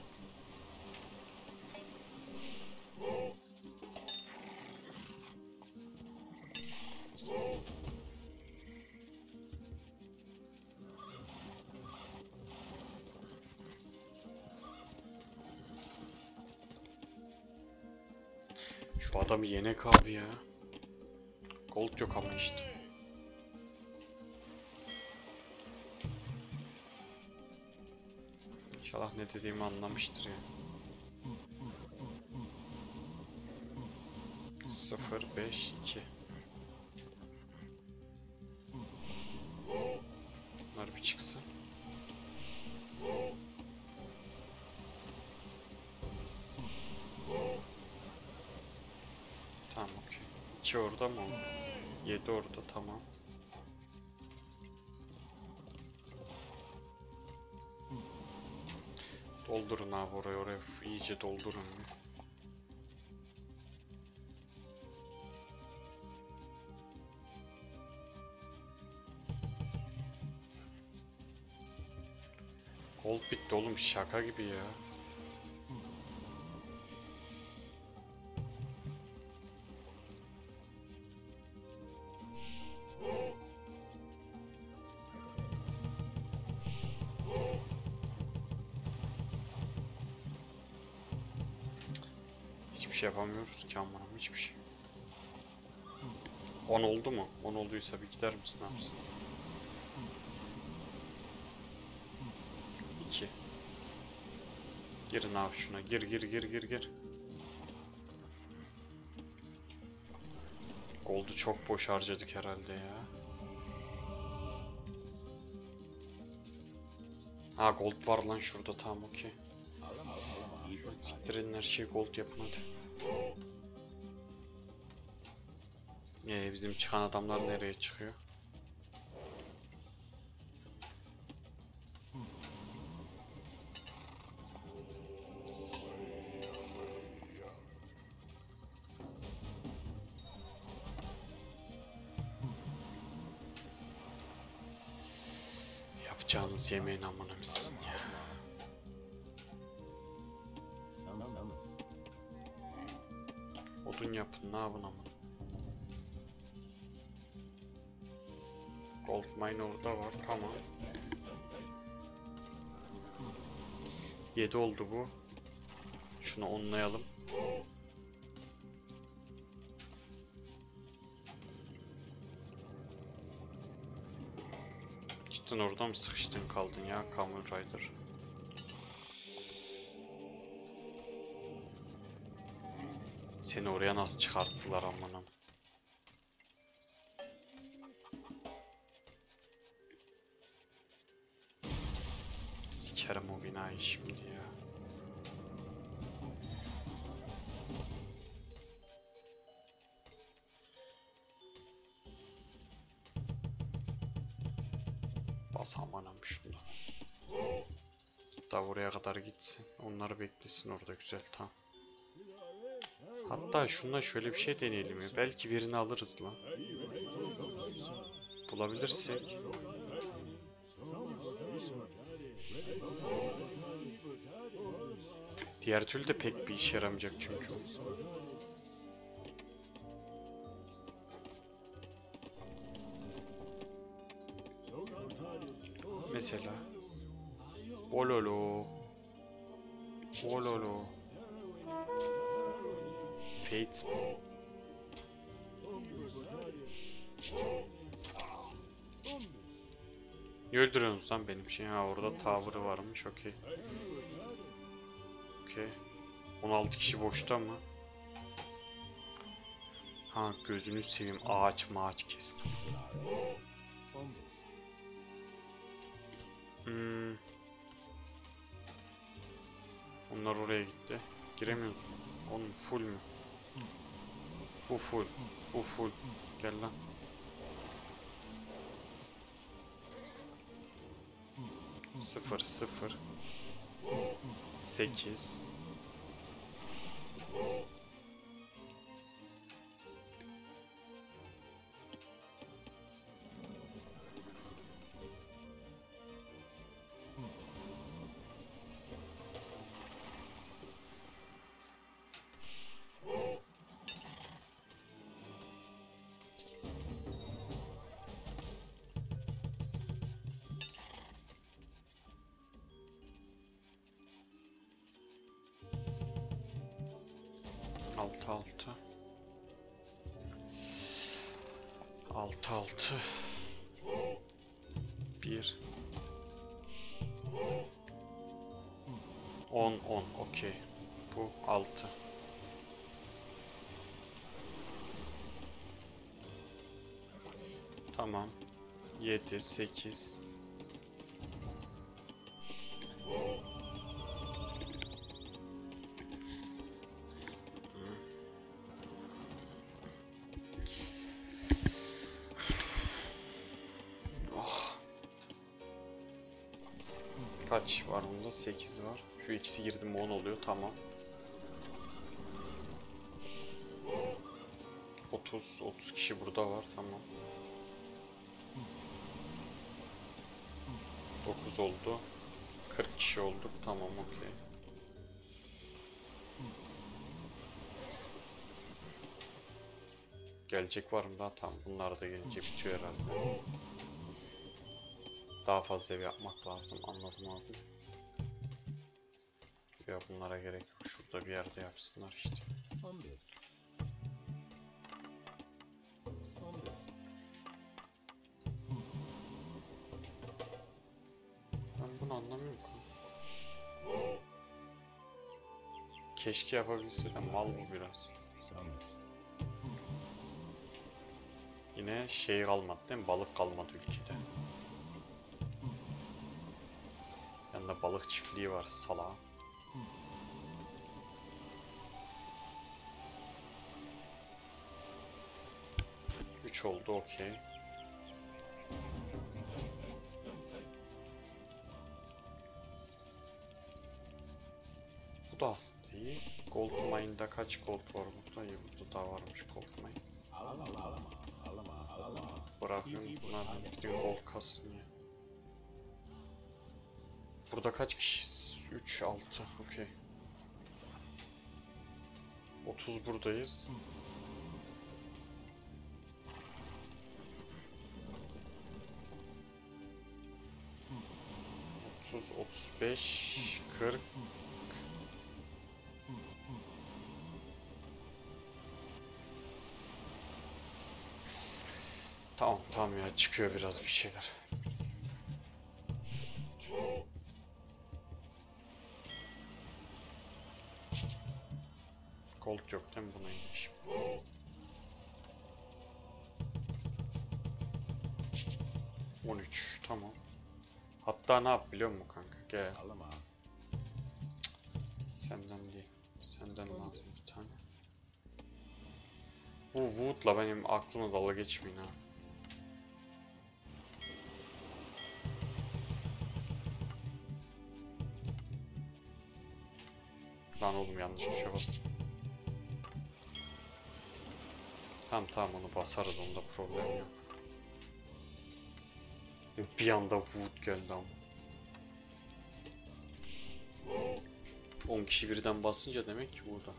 Şu adamı yenek abi ya. Gold yok ama işte. İnşallah ne dediğimi anlamıştır ya. sıfır beş iki. Bunlar bir çıksın. Tamam, okey. iki orada mı? yedi orada, tamam. Doldurun abi oraya oraya iyice doldurun. Gold bitti oğlum, şaka gibi ya. Hiçbir şey yapamıyoruz ki amanım, hiçbir şey. on oldu mu? on olduysa bir gider misin abi sen? iki. Girin abi şuna, gir gir gir gir gir. Gold'u çok boş harcadık herhalde ya. Ha, gold var lan şurada, tamam, okey. Siktirin her şeyi gold yapın hadi. Ee, bizim çıkan adamlar nereye çıkıyor? Yapacağınız yemeğin amına mısın ya? Odun yapın, ne yapın amına? Gold mine orada var, tamam. yedi oldu bu. Şunu onlayalım. Cidden orada mı sıkıştın kaldın ya Kamen Rider? Seni oraya nasıl çıkarttılar amanım? Sikerim o binayı şimdi ya. Bas amanım şunu. Da buraya kadar gitsin. Onları beklesin orada, güzel, tamam. Hatta şundan şöyle bir şey deneyelim ya. Belki birini alırız lan. Bulabilirsek. Diğer türlü de pek bir işe yaramayacak çünkü. Mesela. Ololo. Ololo. Fate. Niye öldürüyorsunuz lan benim şey? Ha, orada tower'ı varmış, okey. Okey. on altı kişi boşta mı? Ha, gözünü seveyim, ağaç mağaç kesin. Hmm. Onlar oraya gitti. Giremiyoruz. Oğlum full mü? Bu full. Bu full. Gel lan. Sıfır sıfır. Sekiz. altı altı. altı altı. bir. on on. Okey. Bu altı. Tamam. yedi sekiz. Oh. Kaç var bunda? sekiz var. Şu ikisi girdi mi on oluyor. Tamam. otuz otuz kişi burada var. Tamam. dokuz oldu. kırk kişi olduk. Tamam, okey. Gelecek var mı daha? Tamam. Bunlar da gelince bitiyor herhalde. Daha fazla ev yapmak lazım. Anladım abi. Ya bunlara gerek yok. Şurada bir yerde yapsınlar işte. on bir. on bir. Ben bunu anlamıyorum ki. Keşke yapabilse de mal bu biraz. Yine şey kalmadı değil mi? Balık kalmadı ülkede. Yanında balık çiftliği var salağın. üç oldu, okey. Bu da aslında iyi. Gold mine'da kaç gold var burada? İyi, burada daha varmış gold mine. Bırakıyorum bunlardan gidin gold kasın ya. Burada kaç kişiyiz? üç altı, okey. otuz buradayız. otuz, otuz beş, kırk. Tamam tamam ya, çıkıyor biraz bir şeyler. Gold yok değil mi buna inmiş? on üç, tamam. Hatta ne yap biliyor musun kanka? Gel. Senden değil. Senden lazım bir tane. Bu Wood'la benim aklıma dalga geçmeyin ha. Lan oğlum, yanlış tuşa bastım. Tamam tamam, onu basarız, onda problem yok. Bir anda Wood geldi ama. on kişi birden basınca demek ki burada.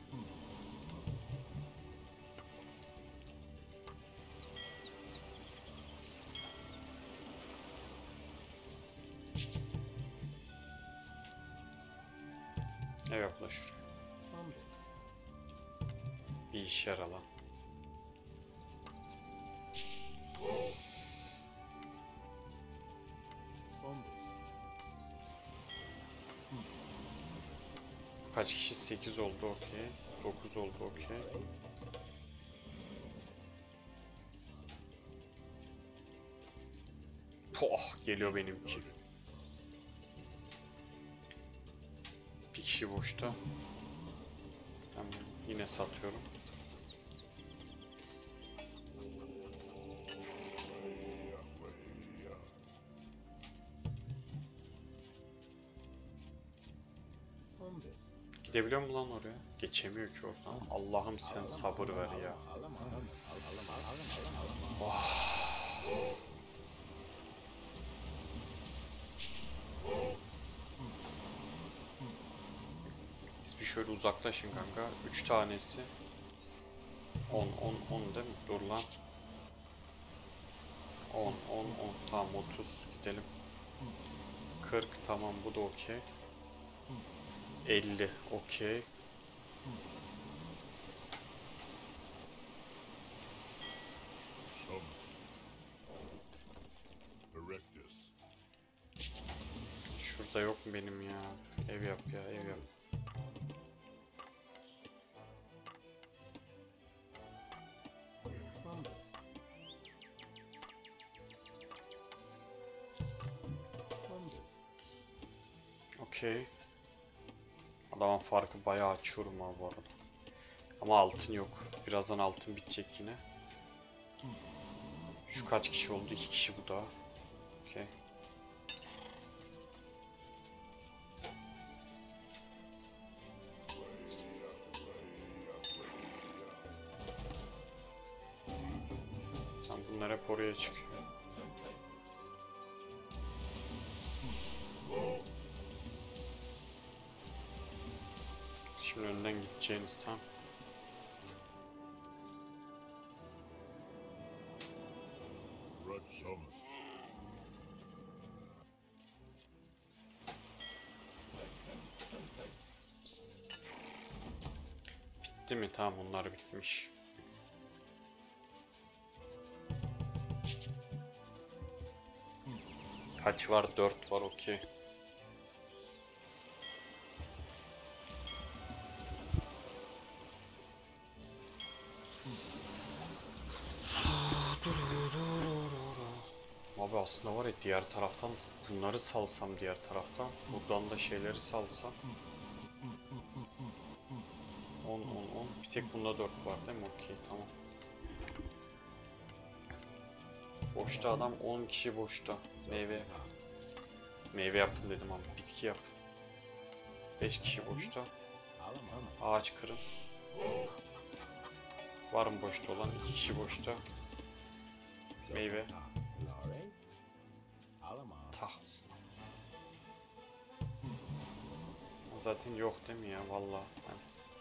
Ev yapla şuraya. Bir iş yara lan. Kaç kişi? sekiz oldu, okey. dokuz oldu, okey. Poh, geliyor benimki. Bir kişi boşta. Ben yine satıyorum. Gidebiliyor mu lan oraya? Geçemiyor ki oradan. Allah'ım sen sabır ver ya. Oh. Siz bir şöyle uzaklaşın kanka. üç tanesi. on on on değil mi? Dur lan. on on on, tamam, otuz gidelim. kırk, tamam, bu da okey. elli okey. da yok mu benim ya? Ev yap ya, ev yap. Columbus. Columbus. Okey. Adamın farkı bayağı açıyorum abi bu arada. Ama altın yok. Birazdan altın bitecek yine. Şu kaç kişi oldu? İki kişi bu da. Okey. Tamam, bunlar hep oraya çıkıyor. Şimdi önden gideceğiniz tam. Bitti mi? Tamam, bunlar bitmiş. Kaç var? Dört var, okey. Abi aslında var ya, diğer taraftan bunları salsam, diğer taraftan buradan da şeyleri salsam. on on on, bir tek bunda dört var değil mi? Okey, tamam. Boşta adam, on kişi boşta. Meyve meyve yapın dedim ama bitki yap. beş kişi boşta. Ağaç kırın. Var mı boşta olan? iki kişi boşta. Meyve. Tahsın. Zaten yok değil mi ya? Vallahi. Ben...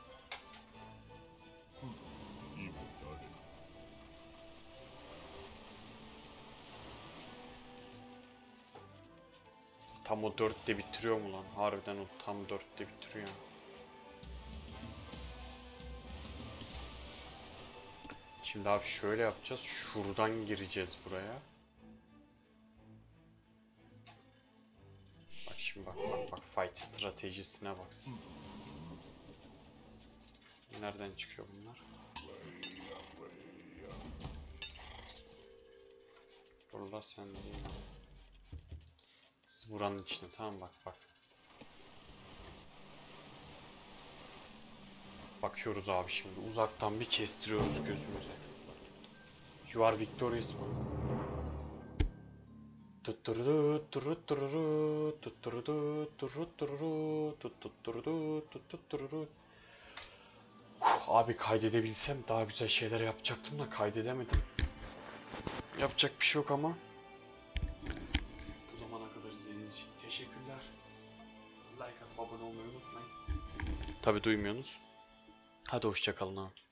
Tam o dörtte bitiriyor mu lan? Harbiden o tam dörtte bitiriyor. Şimdi abi şöyle yapacağız. Şuradan gireceğiz buraya. Bak şimdi, bak bak bak, fight stratejisine baksın. Nereden çıkıyor bunlar? Burada sen değil. Siz buranın içine, tamam, bak bak. Bakıyoruz abi şimdi. Uzaktan bir kestiriyoruz gözümüze. You are victorious boy. Tutturdu tutturdu tutturdu tutturdu tutturdu tutturdu. Abi kaydedebilsem daha güzel şeyler yapacaktım da kaydedemedim. Yapacak bir şey yok ama. Bu zamana kadar izlediğiniz için teşekkürler. Like atıp abone olmayı unutmayın. Tabi duymuyorsunuz. Hadi hoşça kalın abi.